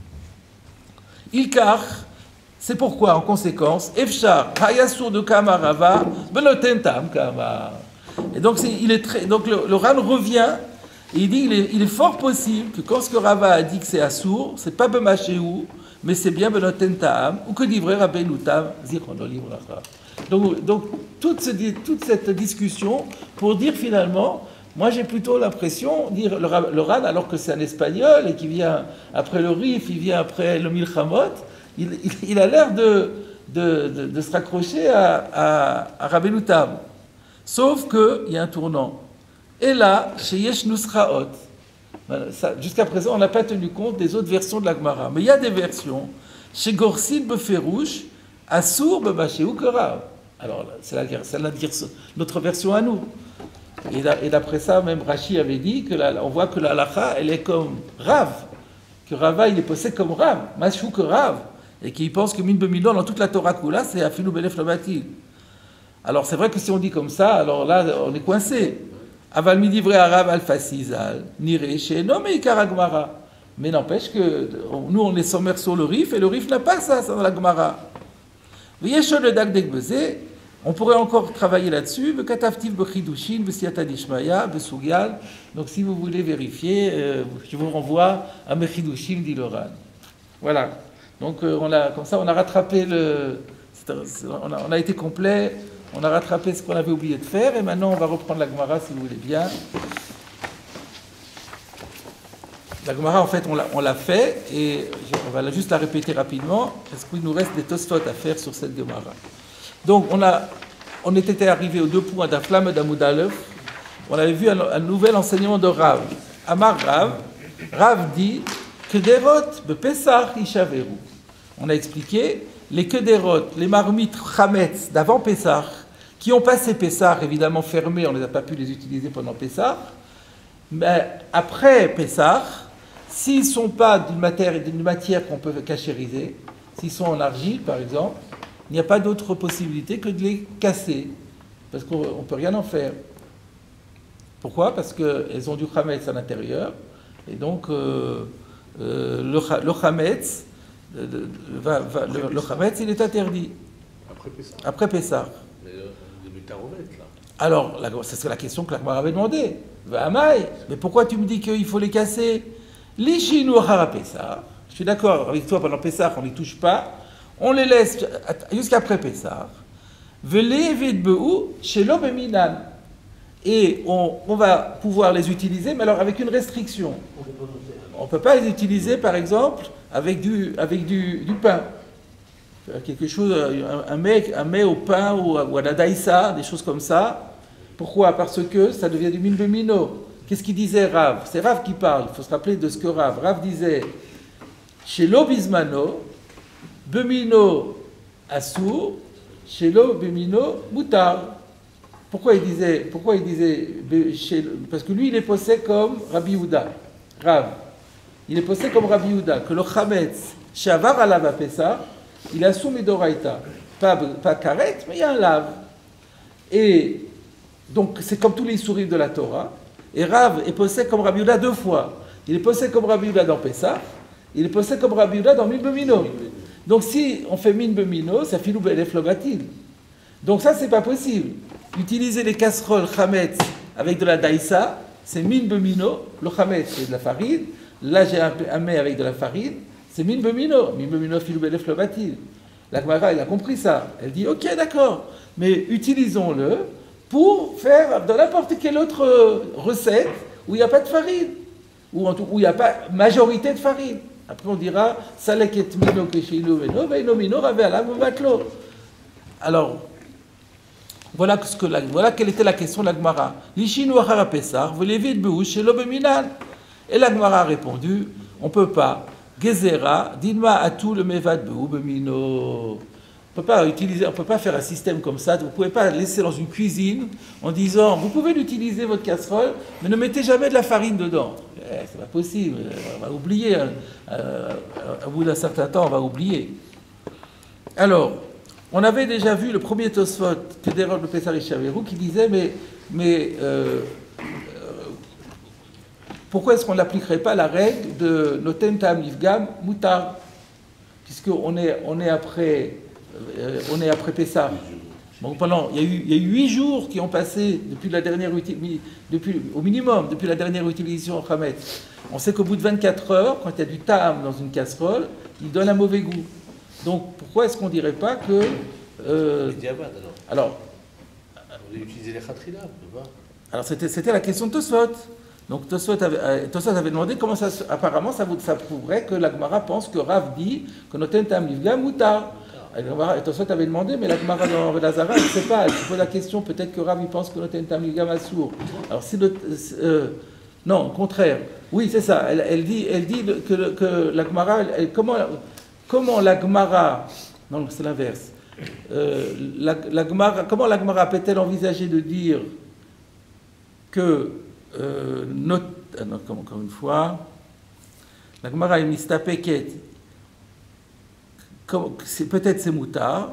Ilkar, c'est pourquoi, en conséquence, Efshar, Hayasur de Kamarava, Benotentam Kamar. Et donc, le Ran revient, et il dit il est fort possible que quand ce que Rava a dit que c'est Assour, c'est pas Bemachéou, mais c'est bien Benotentam, ou que livrer Rabbeinu-Tam, Zichronolim Racha. Donc toute cette discussion pour dire finalement, moi j'ai plutôt l'impression, dire le Ran, alors que c'est un espagnol et qui vient après le Rif, il vient après le Milchamot, il a l'air de se raccrocher à Rabbeinu Tam. Sauf qu'il y a un tournant. Et là, chez Yesh Nusraot, jusqu'à présent, on n'a pas tenu compte des autres versions de la Gemara. Mais il y a des versions. Chez Gorsin Beferouche, Assour Bebachéou Kerav. Alors, c'est notre version à nous. Et d'après ça, même Rashi avait dit on voit que la halakha, elle est comme Rav. Que Rava, il est possédé comme Rav. Mashou que Rav. Et qu'il pense que Min Bemino, dans toute la Torah Kula, c'est Afilou Belef Lomatil. Alors, c'est vrai que si on dit comme ça, alors là, on est coincé. Aval midivre arabe alfasizal, nire chez non mais Ikaragmara. Mais n'empêche que nous on est sommaire sur le Rif et le Rif n'a pas ça dans la Gemara. Le dak dekbeze, on pourrait encore travailler là-dessus. Le kataftiv bechidushin, besiata dishmaya, besugyal. Donc si vous voulez vérifier, je vous renvoie à Mechidushin d'Iloran. Voilà. Donc comme ça on a rattrapé on a été complet. On a rattrapé ce qu'on avait oublié de faire, et maintenant on va reprendre la Gemara, si vous voulez bien. La Gemara, en fait, on l'a fait, et on va juste la répéter rapidement, parce qu'il nous reste des Tosfot à faire sur cette Gemara. Donc, on était arrivé aux 2 points d'Aflam et d'Amoud Aleph. On avait vu un nouvel enseignement de Rav. Amar Rav dit que Derot, Bepessar, Ishaveru. On a expliqué les Kederot, les marmites Chametz d'avant Pessah, qui ont passé Pessah, évidemment fermés, on n'a pas pu les utiliser pendant Pessah, mais après Pessah, s'ils ne sont pas d'une matière qu'on peut cachériser, s'ils sont en argile par exemple, il n'y a pas d'autre possibilité que de les casser, parce qu'on ne peut rien en faire. Pourquoi ? Parce qu'elles ont du Chametz à l'intérieur, et donc le Chametz, le Chametz, il est interdit. Après Pessah. Mais le Mutaromet, là. Alors, c'est la question que la Gemara avait demandé. Mais pourquoi tu me dis qu'il faut les casser ? L'Ishinu Hara Pessah. Je suis d'accord avec toi, pendant Pessah, on ne les touche pas. On les laisse jusqu'après Pessah. Velevid Be'u Shelo Beminan. Et on va pouvoir les utiliser, mais alors avec une restriction. On ne peut pas les utiliser, par exemple, avec du pain. Quelque chose, un mets au pain ou à la daïsa, des choses comme ça. Pourquoi ? Parce que ça devient du min bemino. Qu'est-ce qu'il disait Rav ? C'est Rav qui parle, il faut se rappeler de ce que Rav disait. Chez l'obismano, bemino assour, chez l'obimino mutar. Pourquoi il disait parce que lui il est posé comme Rabbi Yehuda, Rav. Il est posé comme Rabbi Yehuda, que le chametz, shavar alav a Pessah, il a soumis d'oraïta. Pas karet, mais il y a un lave. Et donc c'est comme tous les souris de la Torah. Et Rav est posé comme Rabbi Yehuda 2 fois. Il est posé comme Rabbi Yehuda dans Pessah, il est posé comme Rabbi Yehuda dans Min Bemino. Donc si on fait Min Bemino, ça filou belef logatil. Donc ça c'est pas possible. Utiliser les casseroles chametz avec de la daïsa, c'est min bemino. Le chametz c'est de la farine. Là j'ai un mets avec de la farine, c'est min bemino. Min bemino filou belef logatil. La Gemara elle a compris ça. Elle dit ok d'accord, mais utilisons-le pour faire de n'importe quelle autre recette où il n'y a pas de farine, où il n'y a pas majorité de farine. Après on dira saleket mino keshilu veno veino mino rave alav vatlo. Alors voilà quelle était la question de la Gemara. L'ishinu achara pesar velevid beush shelo beminan. Et la Gemara a répondu on ne peut pas. Gezera dinma atu le mevad beu bemino. On ne peut pas faire un système comme ça. Vous ne pouvez pas laisser dans une cuisine en disant vous pouvez l'utiliser votre casserole, mais ne mettez jamais de la farine dedans. C'est pas possible. On va oublier. Au bout d'un certain temps, on va oublier. Alors, on avait déjà vu le premier Tosfot, Kederot le Pessar Ishaveru, qui disait mais pourquoi est-ce qu'on n'appliquerait pas la règle de Noten Tam Nifgam Mutar, puisqu'on est après Pessah. Donc il y a eu 8 jours qui ont passé depuis la dernière au minimum depuis la dernière utilisation en Chametz. On sait qu'au bout de 24 heures, quand il y a du tam dans une casserole, il donne un mauvais goût. Donc pourquoi est-ce qu'on ne dirait pas que alors on a utilisé les khatrina, on peut pas. Alors c'était la question de Tosfot. Donc Tosfot avait demandé comment apparemment ça prouverait que la Gemara pense que Rav dit que Noten Tam Nifgam Mutar. Et Tosfot avait demandé, mais la Gemara dans Lazara, elle ne sait pas. Elle se pose la question, peut-être que Rav il pense que Noten Tamid Gam Assour. Alors si non, au contraire. Oui, c'est ça. Elle dit que la Gemara, comment la Gemara, non, c'est l'inverse. Comment la Gemara peut-elle envisager de dire que encore une fois, la Gemara est mistapeket, peut-être c'est moutard.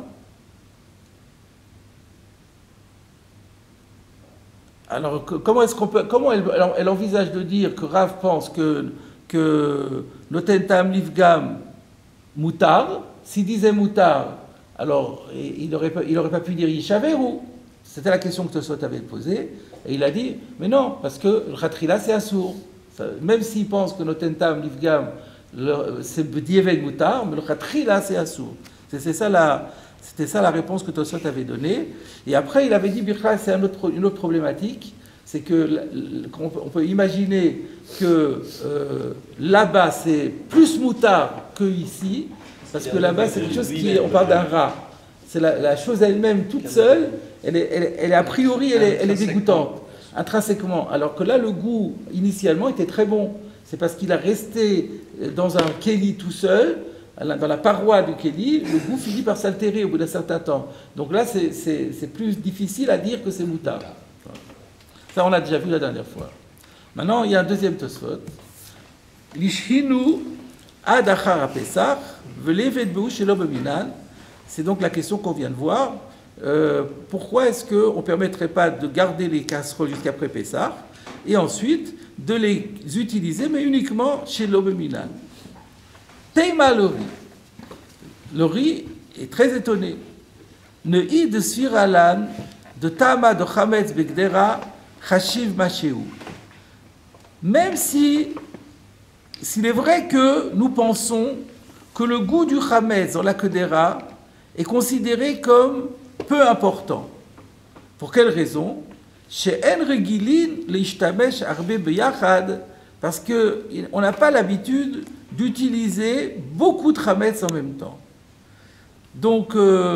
Alors comment elle envisage de dire que Rav pense que Noten Tam Livgam moutard, s'il disait moutard, alors il n'aurait pas pu dire Yishaveru. C'était la question que Tosfot avait posée. Et il a dit, mais non, parce que le Khatrila c'est assour. Même s'il pense que Noten Tam Livgam, c'est Dieved Moutar, mais le Khatrila c'est assour. C'était ça la réponse que Tosfot avait donnée. Et après, il avait dit, Bircha, c'est une autre problématique, c'est qu'on peut imaginer que là-bas c'est plus Moutar que ici, parce que là-bas c'est quelque chose on parle d'un rat. C'est la chose elle-même toute seule. Elle est a priori, elle est dégoûtante, intrinsèquement. Alors que là, le goût, initialement, était très bon. C'est parce qu'il a resté dans un kéli tout seul, dans la paroi du kéli, le goût finit par s'altérer au bout d'un certain temps. Donc là, c'est plus difficile à dire que c'est moutard. Ça, on l'a déjà vu la dernière fois. Maintenant, il y a un deuxième Tosfot. Lishhinu ad achar ha-Pesach velevet b'hu shelo b'minan. C'est donc la question qu'on vient de voir. Pourquoi est-ce qu'on ne permettrait pas de garder les casseroles jusqu'après Pessah et ensuite de les utiliser, mais uniquement chez l'Obeminan? Teima le riz. Le riz est très étonné. Ne'i de Sfiralan, de Tama de Chametz Begdera, Chashiv Machéou. Même s'il est vrai que nous pensons que le goût du Chametz dans la Kedera est considéré comme peu important. Pour quelle raison? Chez En Regilin, l'Ishtamesh Arbe Beyachad, parce qu'on n'a pas l'habitude d'utiliser beaucoup de chametz en même temps. Donc,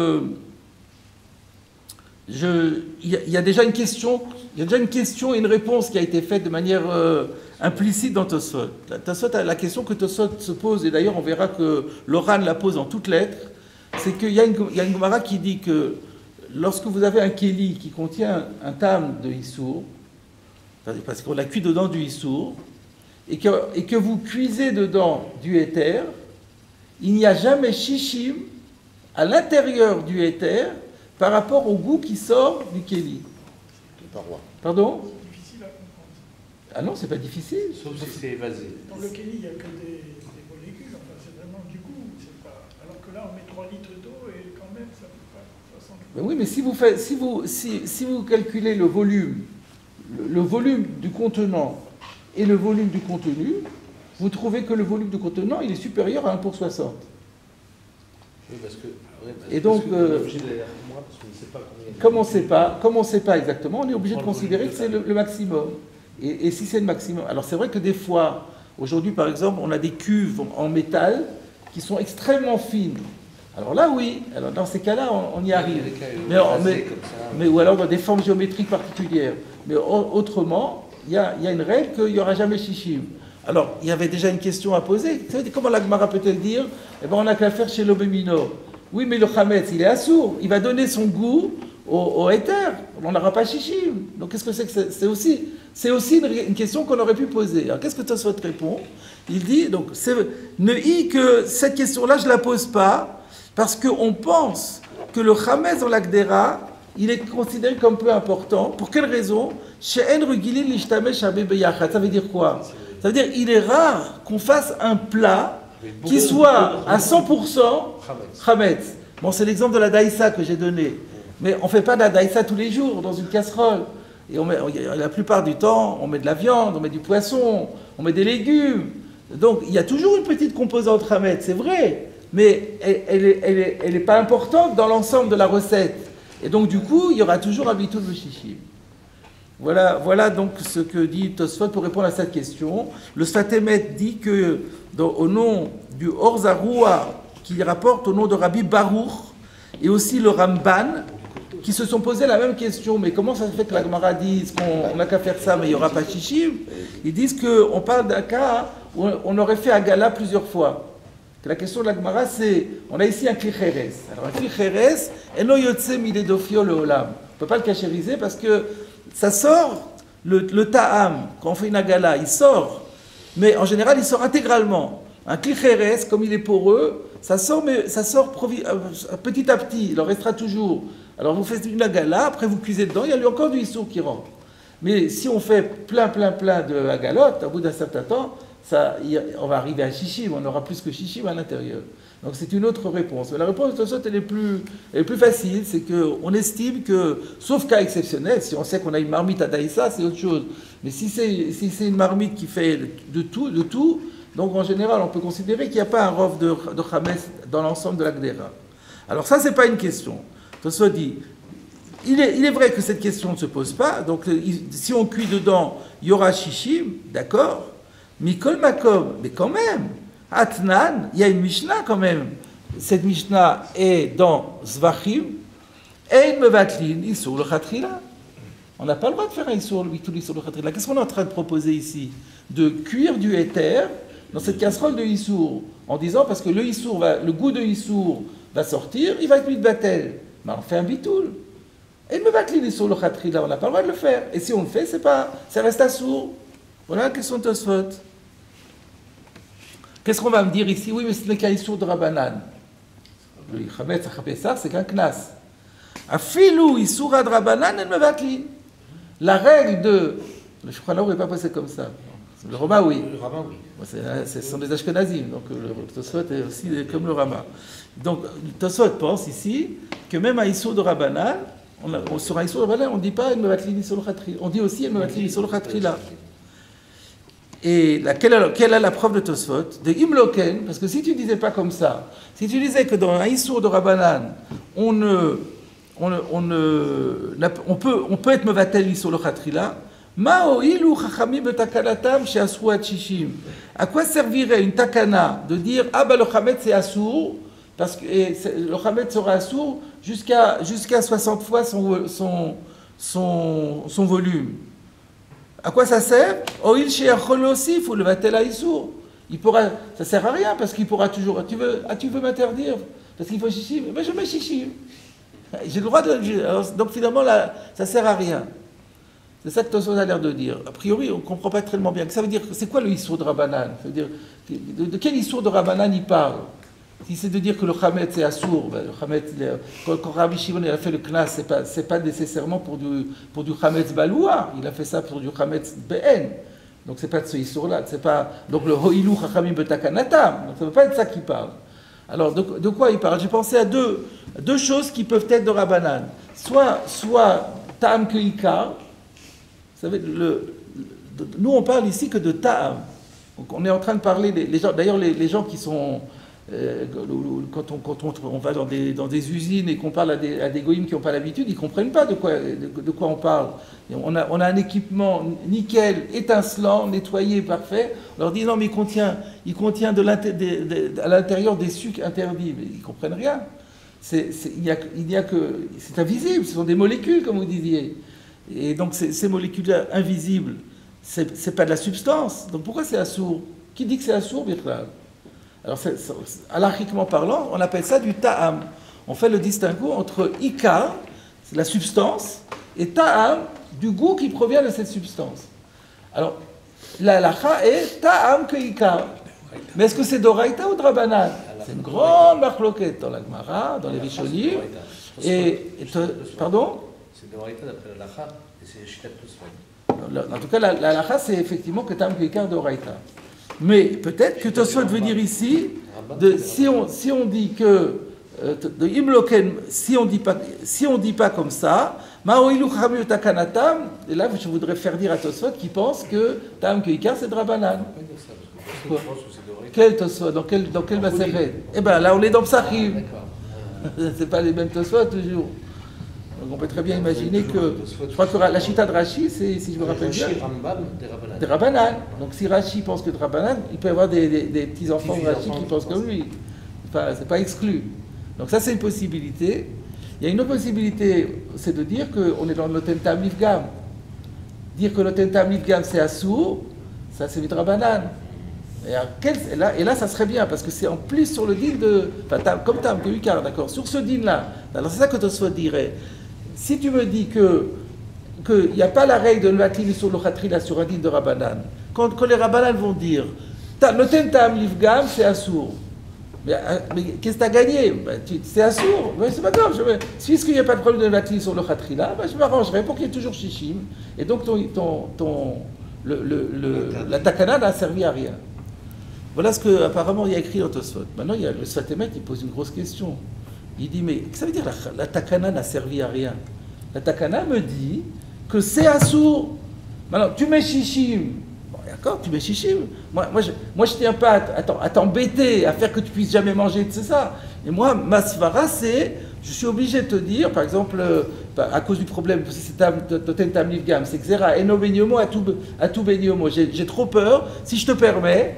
il y a déjà une question et une réponse qui a été faite de manière implicite dans Tosfot. La question que Tosfot se pose, et d'ailleurs on verra que Loran la pose en toutes lettres, c'est qu'il y a une Gemara qui dit que lorsque vous avez un kéli qui contient un tam de Issour, parce qu'on a cuit dedans du Issour, et que vous cuisez dedans du éther, il n'y a jamais shishim à l'intérieur du éther par rapport au goût qui sort du kéli. Pardon? C'est difficile à comprendre. Ah non, c'est pas difficile. Sauf si c'est évasé. Dans le kéli, il n'y a que des molécules, enfin, c'est vraiment du goût. Alors que là, on met 3 litres d'eau et quand même, ça ne peut pas 60. Mais oui, mais si vous calculez le volume du contenant et le volume du contenu, vous trouvez que le volume du contenant, il est supérieur à 1 pour 60. Oui, parce que... Et donc, comme on ne sait pas exactement, on est obligé de considérer que c'est le maximum. Et si c'est le maximum... Alors c'est vrai que des fois, aujourd'hui par exemple, on a des cuves en métal qui sont extrêmement fines. Alors là, oui. Alors dans ces cas-là, on y arrive. Mais ou alors dans des formes géométriques particulières. Mais autrement, il y a une règle qu'il n'y aura jamais shishim. Alors, il y avait déjà une question à poser. Comment la Gemara peut-elle dire? Eh bien, on n'a qu'à le faire chez l'Obemino. Oui, mais le Chametz, il est assourd. Il va donner son goût au éther. On n'aura pas shishim. Donc, qu'est-ce que c'est que c'est aussi une question qu'on aurait pu poser. Alors, qu'est-ce que Tosfot répond? Il dit, donc, que cette question-là, je ne la pose pas, parce qu'on pense que le Chametz dans l'Agdera, il est considéré comme peu important. Pour quelle raison? Ça veut dire quoi? Ça veut dire qu'il est rare qu'on fasse un plat qui soit à 100% chametz. Bon, c'est l'exemple de la daïsa que j'ai donné. Mais on ne fait pas de la daïsa tous les jours dans une casserole. Et la plupart du temps, on met de la viande, on met du poisson, on met des légumes. Donc, il y a toujours une petite composante chametz, c'est vrai. Mais elle n'est pas importante dans l'ensemble de la recette. Et donc, du coup, il y aura toujours un bitul de shishim. Voilà donc ce que dit Tosfot pour répondre à cette question. Le Sfatemet dit que, au nom du Orzaroua, qu'il rapporte au nom de Rabbi Baruch, et aussi le Ramban, qui se sont posé la même question. Mais comment ça se fait que la Gemara dise qu'on n'a qu'à faire ça, mais il n'y aura pas Shishim? Ils disent qu'on parle d'un cas où on aurait fait Agala plusieurs fois. La question de la Gemara, c'est, on a ici un Kli Cheres. Alors un Kli Cheres, Eno Yotse Midedofio le Olam. On ne peut pas le cachériser parce que ça sort, le Ta'am, quand on fait une Agala, il sort. Mais en général, il sort intégralement. Un Kli Cheres, comme il est poreux, ça sort, mais ça sort petit à petit, il en restera toujours. Alors vous faites une Agala, après vous cuisez dedans, il y a encore du Issour qui rentre. Mais si on fait plein de Agalotes, au bout d'un certain temps, on va arriver à Shishim, on aura plus que Shishim à l'intérieur. Donc c'est une autre réponse. Mais la réponse de Tosfot, elle est plus facile, c'est qu'on estime que, sauf cas exceptionnel, si on sait qu'on a une marmite à Daïssa, c'est autre chose. Mais si c'est une marmite qui fait de tout, donc en général, on peut considérer qu'il n'y a pas un rov de Chametz dans l'ensemble de la Gdera. Alors ça, c'est pas une question. Tosfot dit, il est vrai que cette question ne se pose pas, donc si on cuit dedans, il y aura Shishim, d'accord? Mikol Makom, mais quand même, Atnan, il y a une Mishnah quand même. Cette Mishnah est dans Zvachim, et Mevatlin, Issour le Khatrila. On n'a pas le droit de faire un Issour le Khatrila. Qu'est-ce qu'on est en train de proposer ici? De cuire du éther dans cette casserole de Issour, en disant, parce que le goût de Issour va sortir, il va être mis de batel. Mais on fait un bitoul. Et Mevatlin, Issour le Khatrila, on n'a pas le droit de le faire. Et si on le fait, ça reste assourd. Voilà la question de Tosfot. Qu'est-ce qu'on va me dire ici? Oui, mais ce n'est qu'un Issour de Rabbanan. Le Chametz HaPessah, c'est qu'un Knas. Afilou Issour de Rabbanan et Mevatlin. La règle de... Le Shulchan n'est pas passé comme ça. Le Rama, oui. Le Rama, oui. Ce sont des Ashkenazim, donc le Tosfot est aussi comme le Rama. Donc, Tosfot pense ici que même un Issour de Rabbanan, sur un Issour de Rabbanan, on ne dit pas Mevatlin Issour le Khatrila. On dit aussi Mevatlin Issour le Khatrila. Et quelle est la preuve de Tosfot? De Imloken, parce que si tu ne disais pas comme ça, si tu disais que dans un Issour de Rabbanan, on peut être Mevatel Issour le Khatrila, Ma'o'ilu chachami betakanatam she'asru shishim. À quoi servirait une takana de dire ah ben le chametz c'est assour parce que le chametz sera assour jusqu'à 60 fois son volume. À quoi ça sert? Oil she'achol osif ou le vatel aïsour. Ça sert à rien parce qu'il pourra toujours. Tu veux m'interdire parce qu'il faut shishim? Mais je mets shishim. J'ai le droit de. Donc finalement là, ça sert à rien. C'est ça que Tosfot a l'air de dire. A priori, on ne comprend pas tellement bien. Ça veut dire, c'est quoi le Issour de Rabbanan? Ça veut dire, de quel Issour de Rabbanan il parle? Si c'est de dire que le Chametz est assour, ben, le Chametz, quand Rabbi Shimon a fait le Knas, c'est pas nécessairement pour du Chametz Baloua, il a fait ça pour du Chametz Be'en. Donc c'est pas de ce Issour-là. Donc le Ho'ilou Chachamim Betakanatam. Donc ça ne veut pas être ça qu'il parle. Alors de quoi il parle? J'ai pensé à deux choses qui peuvent être de Rabbanan. Soit Ta'am Keikar. Nous, on parle ici que de ta'am. Donc, on est en train de parler les gens. D'ailleurs, les gens qui sont quand on va dans des usines et qu'on parle à des goïms qui n'ont pas l'habitude, ils ne comprennent pas de quoi on parle. Et on a un équipement nickel, étincelant, nettoyé, parfait. On leur dit non, mais il contient à l'intérieur des sucres interdits. Mais ils ne comprennent rien. C'est invisible. Ce sont des molécules, comme vous disiez. Et donc ces molécules invisibles, c'est pas de la substance. Donc pourquoi c'est assour? Qui dit que c'est assour, Birklal? Alors halachiquement parlant, on appelle ça du ta'am. On fait le distinguo entre ikar, c'est la substance, et ta'am, du goût qui provient de cette substance. Alors la halacha est ta'am que ikar. Mais est-ce que c'est d'oraïta ou de rabbanan? C'est une grande marloquette dans la Gemara, dans les Rishonim. Pardon? C'est de l'oraïta d'après la lacha, et c'est Shitat Tosfot. En tout cas, la lacha, c'est effectivement que Tam Keikar de Oraïta. Mais peut-être que Tosfot veut dire ici, si on dit que de Imloken, si on dit pas comme ça, Ma'oilu Chachamim Takanatam, et là je voudrais faire dire à Tosfot qui pense que Tam Keikar c'est de Rabbanan. Quel Tosfot? Dans quel Maseret? Eh bien là on est dans Psachim. C'est pas les mêmes Tosfot toujours. Donc on peut très bien imaginer que, je crois que la chita de Rashi, si je me rappelle bien, des Rabbanan. Donc si Rashi pense que de Rabbanan, il peut y avoir des petits-enfants de Rashi qui pensent comme lui. Enfin, c'est pas exclu. Donc ça, c'est une possibilité. Il y a une autre possibilité, c'est de dire qu'on est dans le Noten Tam Nifgam. Dire que le Noten Tam Nifgam, c'est Assour, ça, c'est Midrabanan. Et là, ça serait bien, parce que c'est en plus sur le din de... Enfin, comme Tam Keukar, d'accord, sur ce din-là. Alors c'est ça que Tosfot dirait. Si tu me dis qu'il n'y a pas la règle de l'Atlin sur le Khatrila sur un din de Rabbanan, quand les Rabbanan vont dire le Tentam Livgam, c'est Assour. Mais qu'est-ce que tu as gagné? C'est Assour. C'est pas grave. Puisqu'il n'y a pas de problème de l'Atlin sur le Khatrila, je m'arrangerai pour qu'il y ait toujours Shishim. Et donc la Takana n'a servi à rien. Voilà ce qu'apparemment il y a écrit dans Tosfot. Maintenant, il y a le Sfatemet, il pose une grosse question. Il dit, mais ça veut dire la Takana n'a servi à rien. La Takana me dit que c'est Assour. Maintenant, tu mets Shishim. Bon, d'accord, tu mets Shishim. Moi, je tiens pas à t'embêter, à faire que tu puisses jamais manger, c'est ça. Et moi, ma svara, c'est, je suis obligé de te dire, par exemple, à cause du problème, c'est Toten Tam Nifgam, c'est Xera, Eno Benyomo, à tout Benyomo. J'ai trop peur, si je te permets,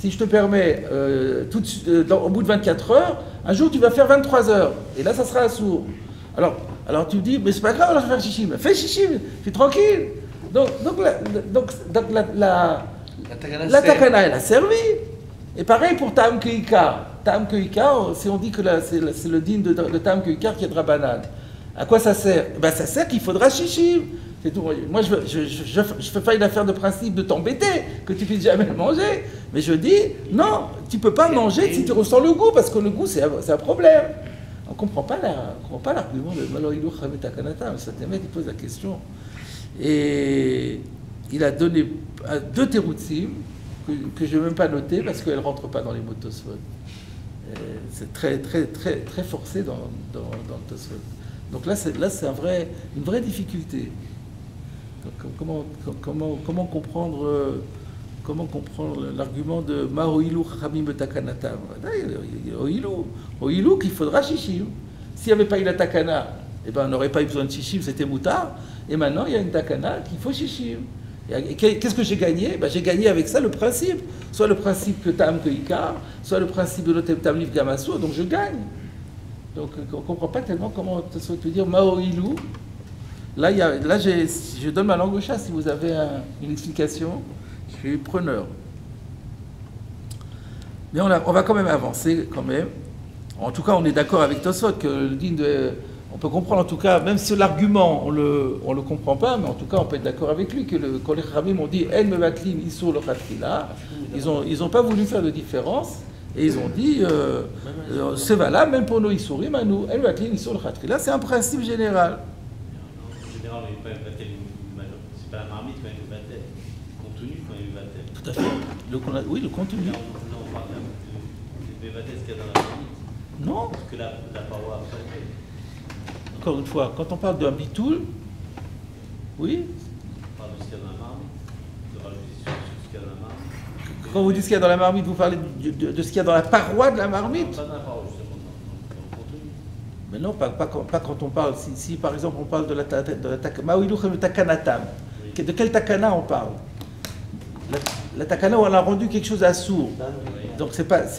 au bout de 24 heures, un jour tu vas faire 23 heures, et là ça sera Assour. Alors tu dis, mais c'est pas grave, alors je vais faire Shishim. Fais Shishim, fais tranquille. Donc la Takana, elle a servi. Et pareil pour Tam Keikar. Tam Keikar, si on dit que c'est le din de Tam Keikar qui est de Rabbanan, à quoi ça sert? Ça sert qu'il faudra Shishim. C'est tout. Moi, je fais pas une affaire de principe de t'embêter, que tu puisses jamais le manger. Mais je dis, non, tu peux pas manger si tu ressens le goût, parce que le goût, c'est un problème. On ne comprend pas l'argument de Maloïlou Chavet Takanata, mais Sfatemet, il pose la question. Et il a donné 2 teroutsim que je n'ai même pas noté parce qu'elles ne rentrent pas dans les mots de Tosfot. C'est très, très, très, très forcé dans le Tosfot. Donc là, c'est une vraie difficulté. Donc, comment comprendre l'argument de Mahoïlou Chachamim Betakanatam? Oïlou qu'il faudra Shishim. S'il n'y avait pas eu la Takana, on n'aurait pas eu besoin de Shishim, c'était Moutard. Et maintenant, il y a une Takana qu'il faut Shishim. Et qu'est-ce que j'ai gagné? J'ai gagné avec ça le principe. Soit le principe que Tam que Ikar, soit le principe de l'Otem Tam Liv Gamassou, donc je gagne. Donc on ne comprend pas tellement comment ça veut dire Mahoïlou. Là, je donne ma langue au chat si vous avez une explication. Je suis preneur. Mais on va quand même avancer, quand même. En tout cas, on est d'accord avec Tosfot que le din on peut comprendre en tout cas, même si l'argument, on le comprend pas, mais en tout cas, on peut être d'accord avec lui, que quand les Khamim ont dit « En mevatlim isur lo khatrila », ils ont pas voulu faire de différence, et ils ont dit c'est valable même pour nos isurim à nous, « En mevatlim isur lo khatrila », c'est un principe général. En général, on n'est pas vatel, c'est pas la marmite quand il est vatel, le contenu quand il est vatel. Tout à fait. Oui, le contenu. Non, on parle de vatel, ce qu'il y a dans la marmite. Non. Parce que la paroi après. Encore une fois, quand on parle d'un bitoul, oui. On parle de ce qu'il y a dans la marmite, de rajouter sur ce qu'il y a dans la marmite. Quand vous dites ce qu'il y a dans la marmite, vous parlez de ce qu'il y a dans la paroi de la marmite? Non, pas dans la paroi, justement, dans le contenu. Mais non, pas quand on parle. Si par exemple on parle de la takanatam, de quel takana on parle? La takana où on a rendu quelque chose à sourd. Donc c'est pas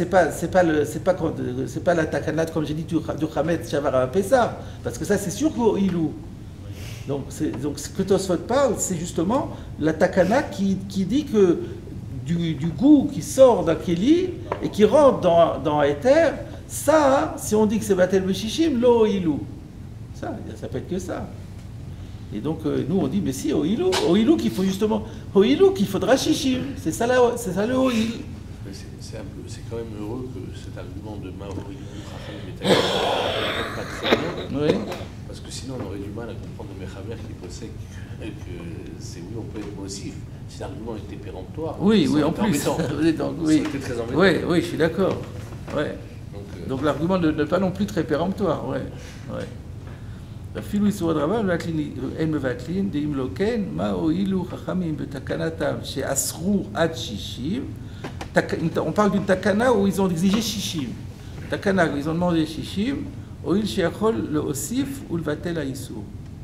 la takana comme j'ai dit du Khamet Shavar Pessah, parce que ça c'est sûr qu'au Ilou. Donc ce que Tosfot parle, c'est justement la takana qui dit que du goût qui sort d'un keli et qui rentre dans Ether, ça, si on dit que c'est Batel Beshishim, lo Ilou. Ça peut être que ça. Et donc nous on dit mais si Oilou qu'il faut justement Oilou qu'il faudra Shishim, c'est ça le Oil. C'est quand même heureux que cet argument de Mahoïlou Chachamim Betakanatam pas très bien. Oui. Parce que sinon on aurait du mal à comprendre le Mechaber qui possède que c'est oui on peut être motif. Si l'argument était péremptoire, oui en plus. Oui. C'était très embêtant. Oui, je suis d'accord. Ouais. Donc l'argument n'est pas non plus très péremptoire. Ouais. אפילו איסור הדרבה, אין מבטלין, דאם לא כן, מה הועילו חכמים בתקנתם שאסרו עד 60. On parle d'une takana où ils ont exigé 60. Takana où ils ont demandé 60, הועיל שיכול להוסיף ולבטל האיסור.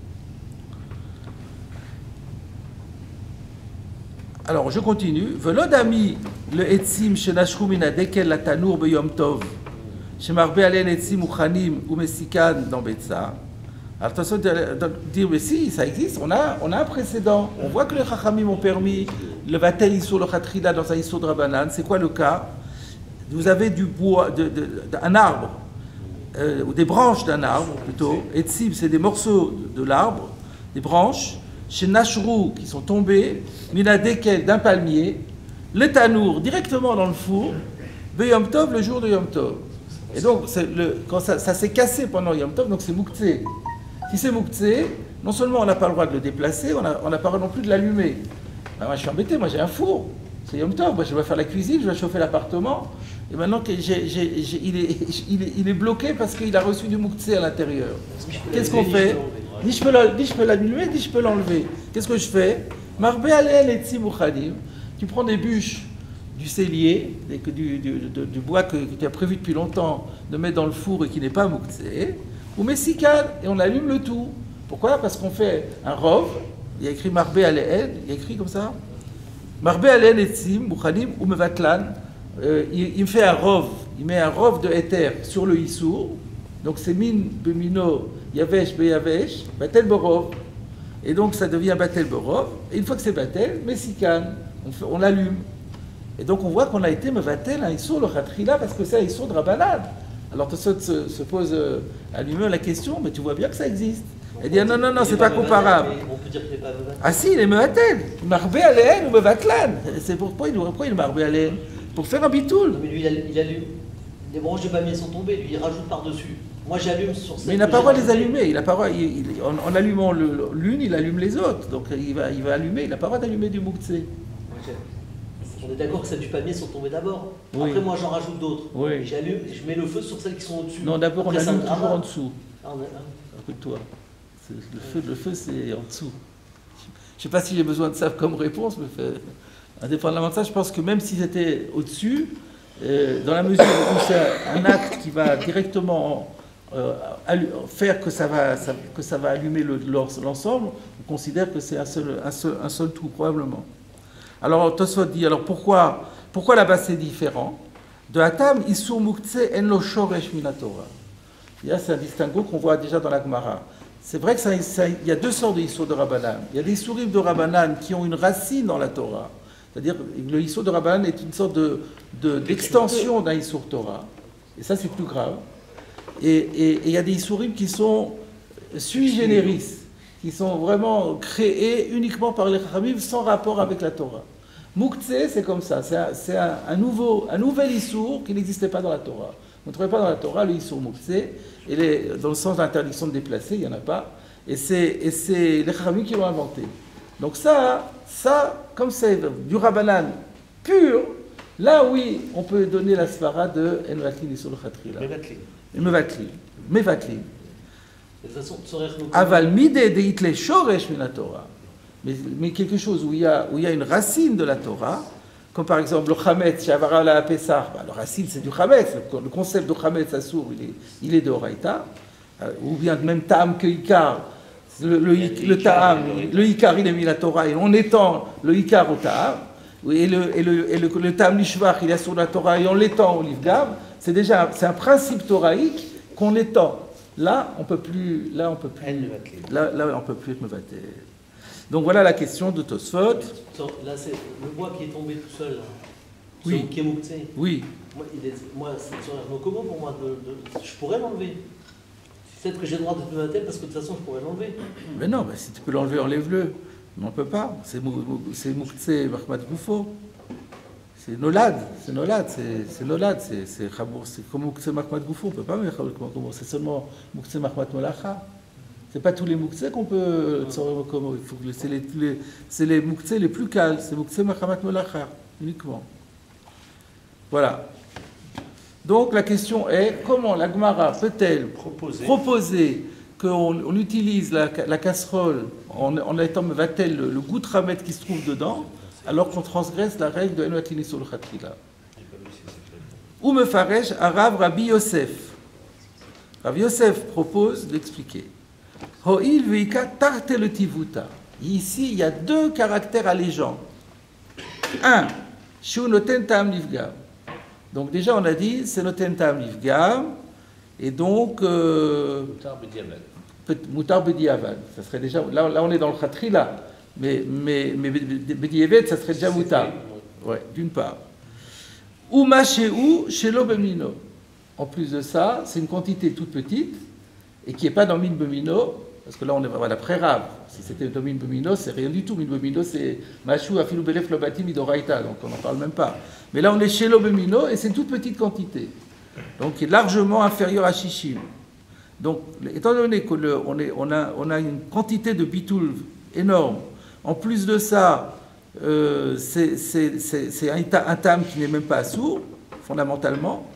Alors je continue. ולא דמי לעצים שנשכו מן הדקל לתנור ביום טוב. chez Marbe Alen Etzim Uchanim ou Messikan dans Betsa. Alors attention de dire, mais si, ça existe, on a un précédent. On voit que les Chachamim ont permis le Vatel Issour le Khatrila dans un Issour de Rabbanan. C'est quoi le cas? Vous avez du bois, un arbre, ou des branches d'un arbre plutôt. Etzim, c'est des morceaux de l'arbre, des branches. Chez Nashrou, qui sont tombés, Minadekel, d'un palmier, le Tanour, directement dans le four, Yom Tov, le jour de Yom Tov. Et donc, quand ça s'est cassé pendant Yom Tov, donc c'est Mouktsé. Si c'est Mouktsé, non seulement on n'a pas le droit de le déplacer, on n'a pas le droit non plus de l'allumer. Ben, moi je suis embêté, moi j'ai un four, c'est Yom Tov, moi je dois faire la cuisine, je dois chauffer l'appartement, et maintenant il est bloqué parce qu'il a reçu du Mouktsé à l'intérieur. Qu'est-ce qu'on fait? Ni je peux l'allumer, ni je peux l'enlever. Qu'est-ce que je fais? Marbe Alel et Tzimouchadim, tu prends des bûches du cellier, du bois que tu as prévu depuis longtemps de mettre dans le four et qui n'est pas Mouktsé, ou Messikan, et on allume le tout. Pourquoi? Parce qu'on fait un rov, il y a écrit Marbe Alel, il y a écrit comme ça, Marbe Alel et Tzimouchadim ou Mevatlan, il me fait un rov, il met un rov de éther sur le Issour, donc c'est min bemino yavesh beyavesh, batel borov, et donc ça devient batel borov, et une fois que c'est batel, messikan, on l'allume. Et donc on voit qu'on a été mevatel un issour le khatrila parce que c'est un issour de Rabbanan. Alors Tosot se pose à lui-même la question, mais tu vois bien que ça existe. Elle dit non, c'est pas comparable. On peut dire qu'il n'est pas mevatel. Ah si, il est mevatel, marbe alen ou mevatlan. C'est pourquoi il marbe alen? Pour faire un bitoul. Non, mais lui, il allume. Les branches de palmier sont tombées, lui, il rajoute par-dessus. Moi, j'allume sur celle. Mais il n'a pas le droit de les allumer. Il a pas le droit, en allumant l'une, il allume les autres. Donc il va allumer. Il n'a pas le droit d'allumer du Mouktsé. On est d'accord que celles du palmier sont tombées d'abord. Oui. Après, moi, j'en rajoute d'autres. Oui. Et j'allume, je mets le feu sur celles qui sont au-dessus. Non, d'abord, on Après, allume ça toujours en dessous. Ah, Écoute-toi. Le feu, c'est en dessous. Je ne sais pas si j'ai besoin de ça comme réponse, mais indépendamment de ça, je pense que même si c'était au-dessus, dans la mesure où c'est un acte qui va directement faire que ça va allumer l'ensemble, on considère que c'est un seul tout, probablement. Alors, Tosfot dit, alors pourquoi là-bas c'est différent? De Hatam, Issur Mouktsé en lo shoresh min Torah. C'est un distinguo qu'on voit déjà dans la Gemara. C'est vrai qu'il y a deux sortes de Issur de Rabbanan. Il y a des Issurim de Rabbanan qui ont une racine dans la Torah. C'est-à-dire le Issur de Rabbanan est une sorte d'extension d'un Issur Torah. Et ça, c'est plus grave. Et il y a des Issurim qui sont sui generis, qui sont vraiment créés uniquement par les Chachamim sans rapport avec la Torah. Mouktsé, c'est comme ça. C'est un nouvel Issur qui n'existait pas dans la Torah. On ne trouvait pas dans la Torah le Issur Mouktsé, et dans le sens d'interdiction de déplacer, il n'y en a pas. Et c'est les Chachamim qui l'ont inventé. Donc ça, comme c'est du Rabbanan pur, là oui, on peut donner la svara de Envatlin Issur le Khatrila. Mevatlin. De toute façon, Aval midé de hitle shoresh min Torah. Mais quelque chose où il y a une racine de la Torah, comme par exemple le Chametz, Shavara la Pessah, le racine c'est du Chametz, le concept de Chametz Assour, il est de Horaïta, ou bien même Ta'am que Ikar, le Ta'am, le Ikar il est mis la Torah, et on étend le Ikar au Ta'am, et le Ta'am Nishvach il est sur la Torah, et on l'étend au Livgav, c'est un principe toraïque qu'on étend. Là, on peut plus être mevatel. Donc voilà la question de Tosfot. Là, c'est le bois qui est tombé tout seul, là. Oui. Qui est Mouktsé. Oui. Moi, c'est sur Comment pour moi, je pourrais l'enlever. Peut-être que j'ai le droit de mevatel parce que de toute façon, je pourrais l'enlever. Mais non, si tu peux l'enlever, enlève-le. Mais on ne peut pas. C'est Mouktsé Mahmat Goufo. C'est Nolad, c'est comme Mouktsé Mahmat Goufo, on ne peut pas mettre c'est seulement Mouktsé Mahmat Molacha. C'est pas tous les Mouktsé qu'on peut c'est les Mouktsé les plus cales, c'est Mouktsé Mahmat Molacha, uniquement. Voilà. Donc la question est, comment la Gemara peut-elle proposer qu'on utilise la casserole en étant mevatel le goût de ramet qui se trouve dedans, alors qu'on transgresse la règle de Envatlin Issur le Khatrila. Ou me faresh Arav Rabbi Yosef. Rabbi Yosef propose d'expliquer. Ho'il veika tarte le tivuta. Ici, il y a deux caractères allégeants. Un, shu noten ta'am nifga. Donc déjà, on a dit, c'est noten tam nifgam, et donc... Moutar b'diavad. Moutar b'diavad, ça serait déjà... Là, on est dans le khatri, là. Mais b'diavad, ça serait déjà moutar. Ouais, d'une part. Ou machéou, shelo bemino. En plus de ça, c'est une quantité toute petite, et qui n'est pas dans min bemino, parce que là, on est voilà, pré-rave. Si c'était dans min bemino, c'est rien du tout. Min bemino, c'est machou, afilou belef lobati midoraita, donc on n'en parle même pas. Mais là, on est shelo bemino, et c'est une toute petite quantité. Donc, qui est largement inférieure à shishim. Donc, étant donné qu'on a une quantité de bitoul énorme, en plus de ça, c'est un tam qui n'est même pas sourd, fondamentalement.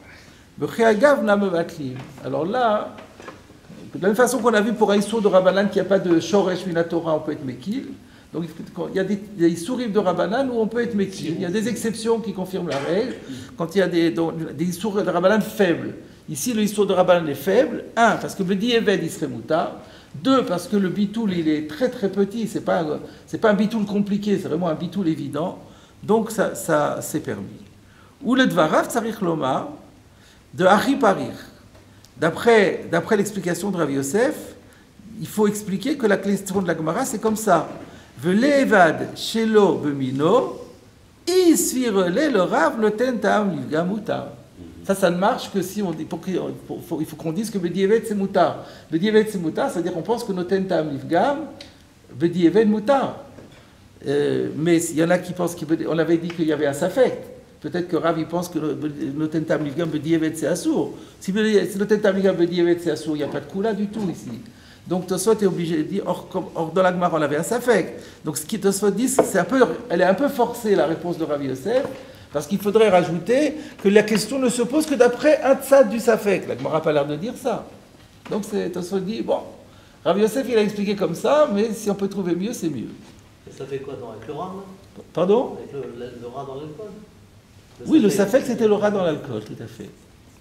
Alors là, de la même façon qu'on a vu pour Aïssour de Rabbanan qu'il n'y a pas de Shoresh Minatora, on peut être Mekil. Donc il y a des Issouriv de Rabbanan où on peut être Mekil. Il y a des exceptions qui confirment la règle. Quand il y a des Issour de Rabbanan faibles. Ici, le Issour de Rabbanan est faible. 1, parce que le Dieved, il serait moutar. 2, parce que le bitoul, il est très très petit. C'est pas un bitoul compliqué, c'est vraiment un bitoul évident. Donc ça c'est permis. Ou le Dvarav Tsarich Lomar de Hari Parir. D'après l'explication de Rav Yosef, il faut expliquer que la question de la Gemara, c'est comme ça. Velevad shelo bemino, isvirele le Rav noten ta'am livga mutar. Ça ne marche que si on dit, il faut qu'on dise que Bedieved c'est mutar. Bedieved c'est mutar, c'est-à-dire qu'on pense que noten ta'am livgam, Bedieved mutar. Mais il y en a qui pensent qu'on avait dit qu'il y avait un safek. Peut-être que Rav il pense que noten ta'am livgam Bedieved c'est assour. Si noten ta'am livgam Bedieved c'est assour, il n'y a pas de koula du tout ici. Donc Tosfot est obligé de dire, or dans la Gemara on avait un safek. Donc ce qui Tosfot dit, elle est un peu forcée la réponse de Rav Yosef. Parce qu'il faudrait rajouter que la question ne se pose que d'après un tzad du safek. La Gemara n'a pas l'air de dire ça. Donc Tosfot dit, bon, Rav Yosef il a expliqué comme ça, mais si on peut trouver mieux, c'est mieux. Et ça fait quoi avec le rat? Pardon? Avec le rat dans l'alcool? Oui, le safek c'était le rat dans l'alcool, tout à fait.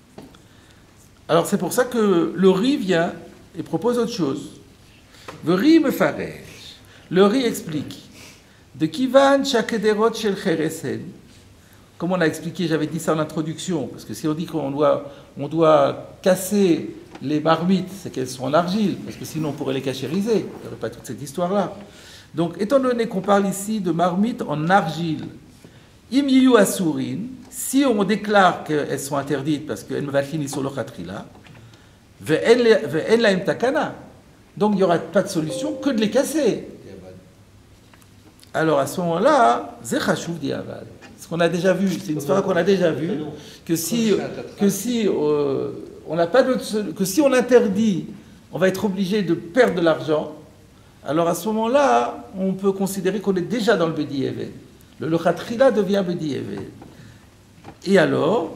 Alors c'est pour ça que le riz vient et propose autre chose. Le riz me farej. Le riz explique. De kivan shakederot shel cheresen. Comme on a expliqué, j'avais dit ça en introduction, parce que si on dit qu'on doit casser les marmites, c'est qu'elles sont en argile, parce que sinon on pourrait les cachériser, il n'y aurait pas toute cette histoire-là. Donc, étant donné qu'on parle ici de marmites en argile, imyiyu asurin, si on déclare qu'elles sont interdites parce qu'elles me valchini sur le khatrila, ve'en laim takana, donc il n'y aura pas de solution que de les casser. Alors à ce moment-là, ze chashuv diavad. Ce qu'on a déjà vu, c'est une histoire qu'on a déjà vue, que si on interdit, on va être obligé de perdre de l'argent. Alors à ce moment-là, on peut considérer qu'on est déjà dans le Bedieved. Le Khatrila devient Bedieved. Et alors,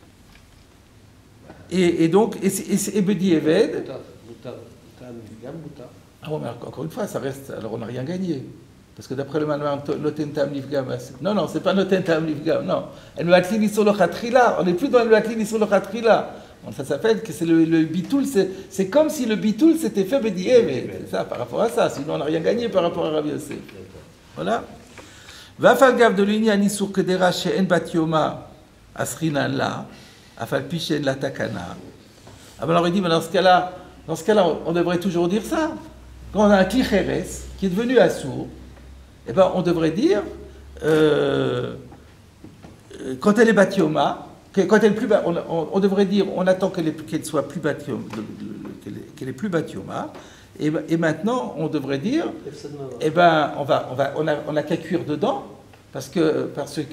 et Bedieved. Ah bon, mais encore une fois, ça reste. Alors on n'a rien gagné. Parce que d'après le manuel, noten ta'am livgam. Non, c'est pas noten ta'am livgam, non. El me'atlin isur lo khatrila. On n'est plus dans le me'atlin isur lo khatrila. Ça s'appelle que c'est le bitoul, c'est comme si le bitoul s'était fait Bedieved. C'est ça, par rapport à ça. Sinon, on n'a rien gagné par rapport à Rav Yosef. Voilà. Vafal gav de l'uni anisur kedera she'en bat yoma asrinan la, afal pi she'en la takana. Alors il dit, mais dans ce cas-là, on devrait toujours dire ça. Quand on a un klicheres qui est devenu assour, eh ben, on devrait dire, quand elle est batioma, quand elle est plus, on devrait dire, on attend qu'elle soit plus batioma, qu'elle est plus batioma, et maintenant on devrait dire, eh ben, on a qu'à cuire dedans, parce que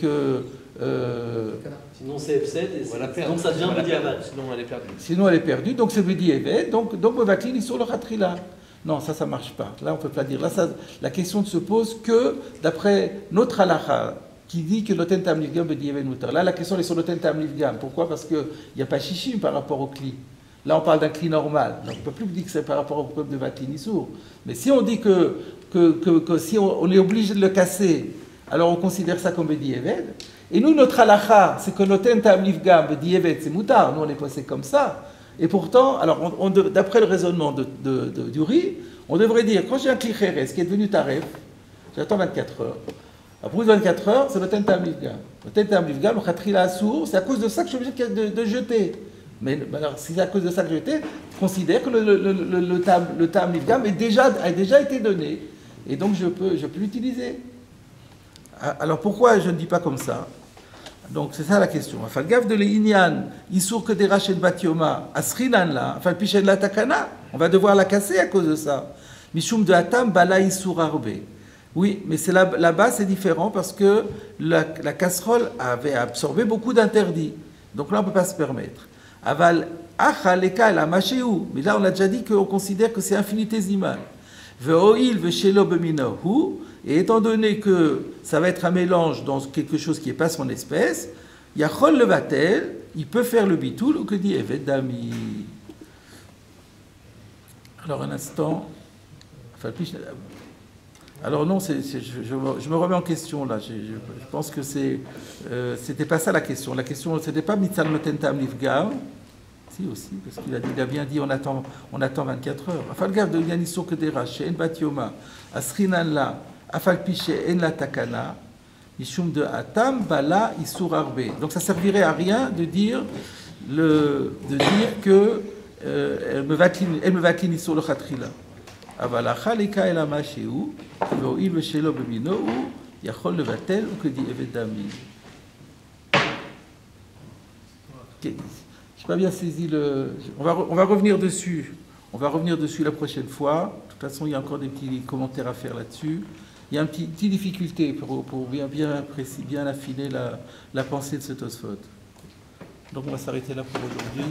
sinon c'est F7, donc ça devient Bediavad. Sinon elle est perdue, donc c'est Bediavad, donc Mevaklin est sur le Khatrila. Non, ça ne marche pas. Là, on ne peut pas dire. Là, la question ne se pose que d'après notre halakha, qui dit que noten ta'am livgam bedieved mutar. Là, la question est sur noten ta'am livgam. Pourquoi? Parce qu'il n'y a pas shishim par rapport au kli. Là, on parle d'un kli normal. Donc, on ne peut plus dire que c'est par rapport au problème de vatlin issour. Mais si on dit que si on est obligé de le casser, alors on considère ça comme bedieved. Et nous, notre halakha, c'est que noten ta'am livgam bedieved, c'est mutar. Nous, on est posé comme ça. Et pourtant, alors d'après le raisonnement du riz, on devrait dire, quand j'ai un klicheres qui est devenu taref, j'attends 24 heures, Après 24 heures, c'est le tentam livgam. Le tentam livgam, le khatrila assour, c'est à cause de ça que je suis obligé de jeter. Mais alors, si c'est à cause de ça que je jetais, considère que le tam livgam a déjà été donné. Et donc, je peux l'utiliser. Alors, pourquoi je ne dis pas comme ça? Donc, c'est ça la question. Falgav de l'Inyan, Issour que des rachets de Batioma, Asrinan là, Falpichen la Takana, on va devoir la casser à cause de ça. Mishum de Atam, Bala Issour Arbe. Oui, mais là-bas, c'est différent parce que la casserole avait absorbé beaucoup d'interdits. Donc là, on ne peut pas se permettre. Aval, Achaleka, la Machéou. Mais là, on a déjà dit qu'on considère que c'est infinitésimal. Ve'oil, ve'shelo beminohu. Et étant donné que ça va être un mélange dans quelque chose qui n'est pas son espèce, Yachol le vatel, il peut faire le bitoul ou que dit Evet Dami. Alors un instant. Alors non, je me remets en question là. Je pense que c'était pas ça la question. La question, c'était pas Mitzal Notentam Nifgar. Si aussi, parce qu'il a bien dit on attend 24 heures. Afalgav de Yanisso que des rachets, en Batioma, Asrinan la. Afalpiche en la takana, ishum de atam bala isur arbe. Donc ça servirait à rien de dire que elle me vaklini sur le khatrila. Avala khalika el amasheu, ve'oil ve'shelo bemino ou yachol levatel ou que dit evedami. J'ai pas bien saisi le. On va revenir dessus. On va revenir dessus la prochaine fois. De toute façon, il y a encore des petits commentaires à faire là-dessus. Il y a une petite difficulté pour bien affiner la pensée de ce Tosfot. Donc on va s'arrêter là pour aujourd'hui.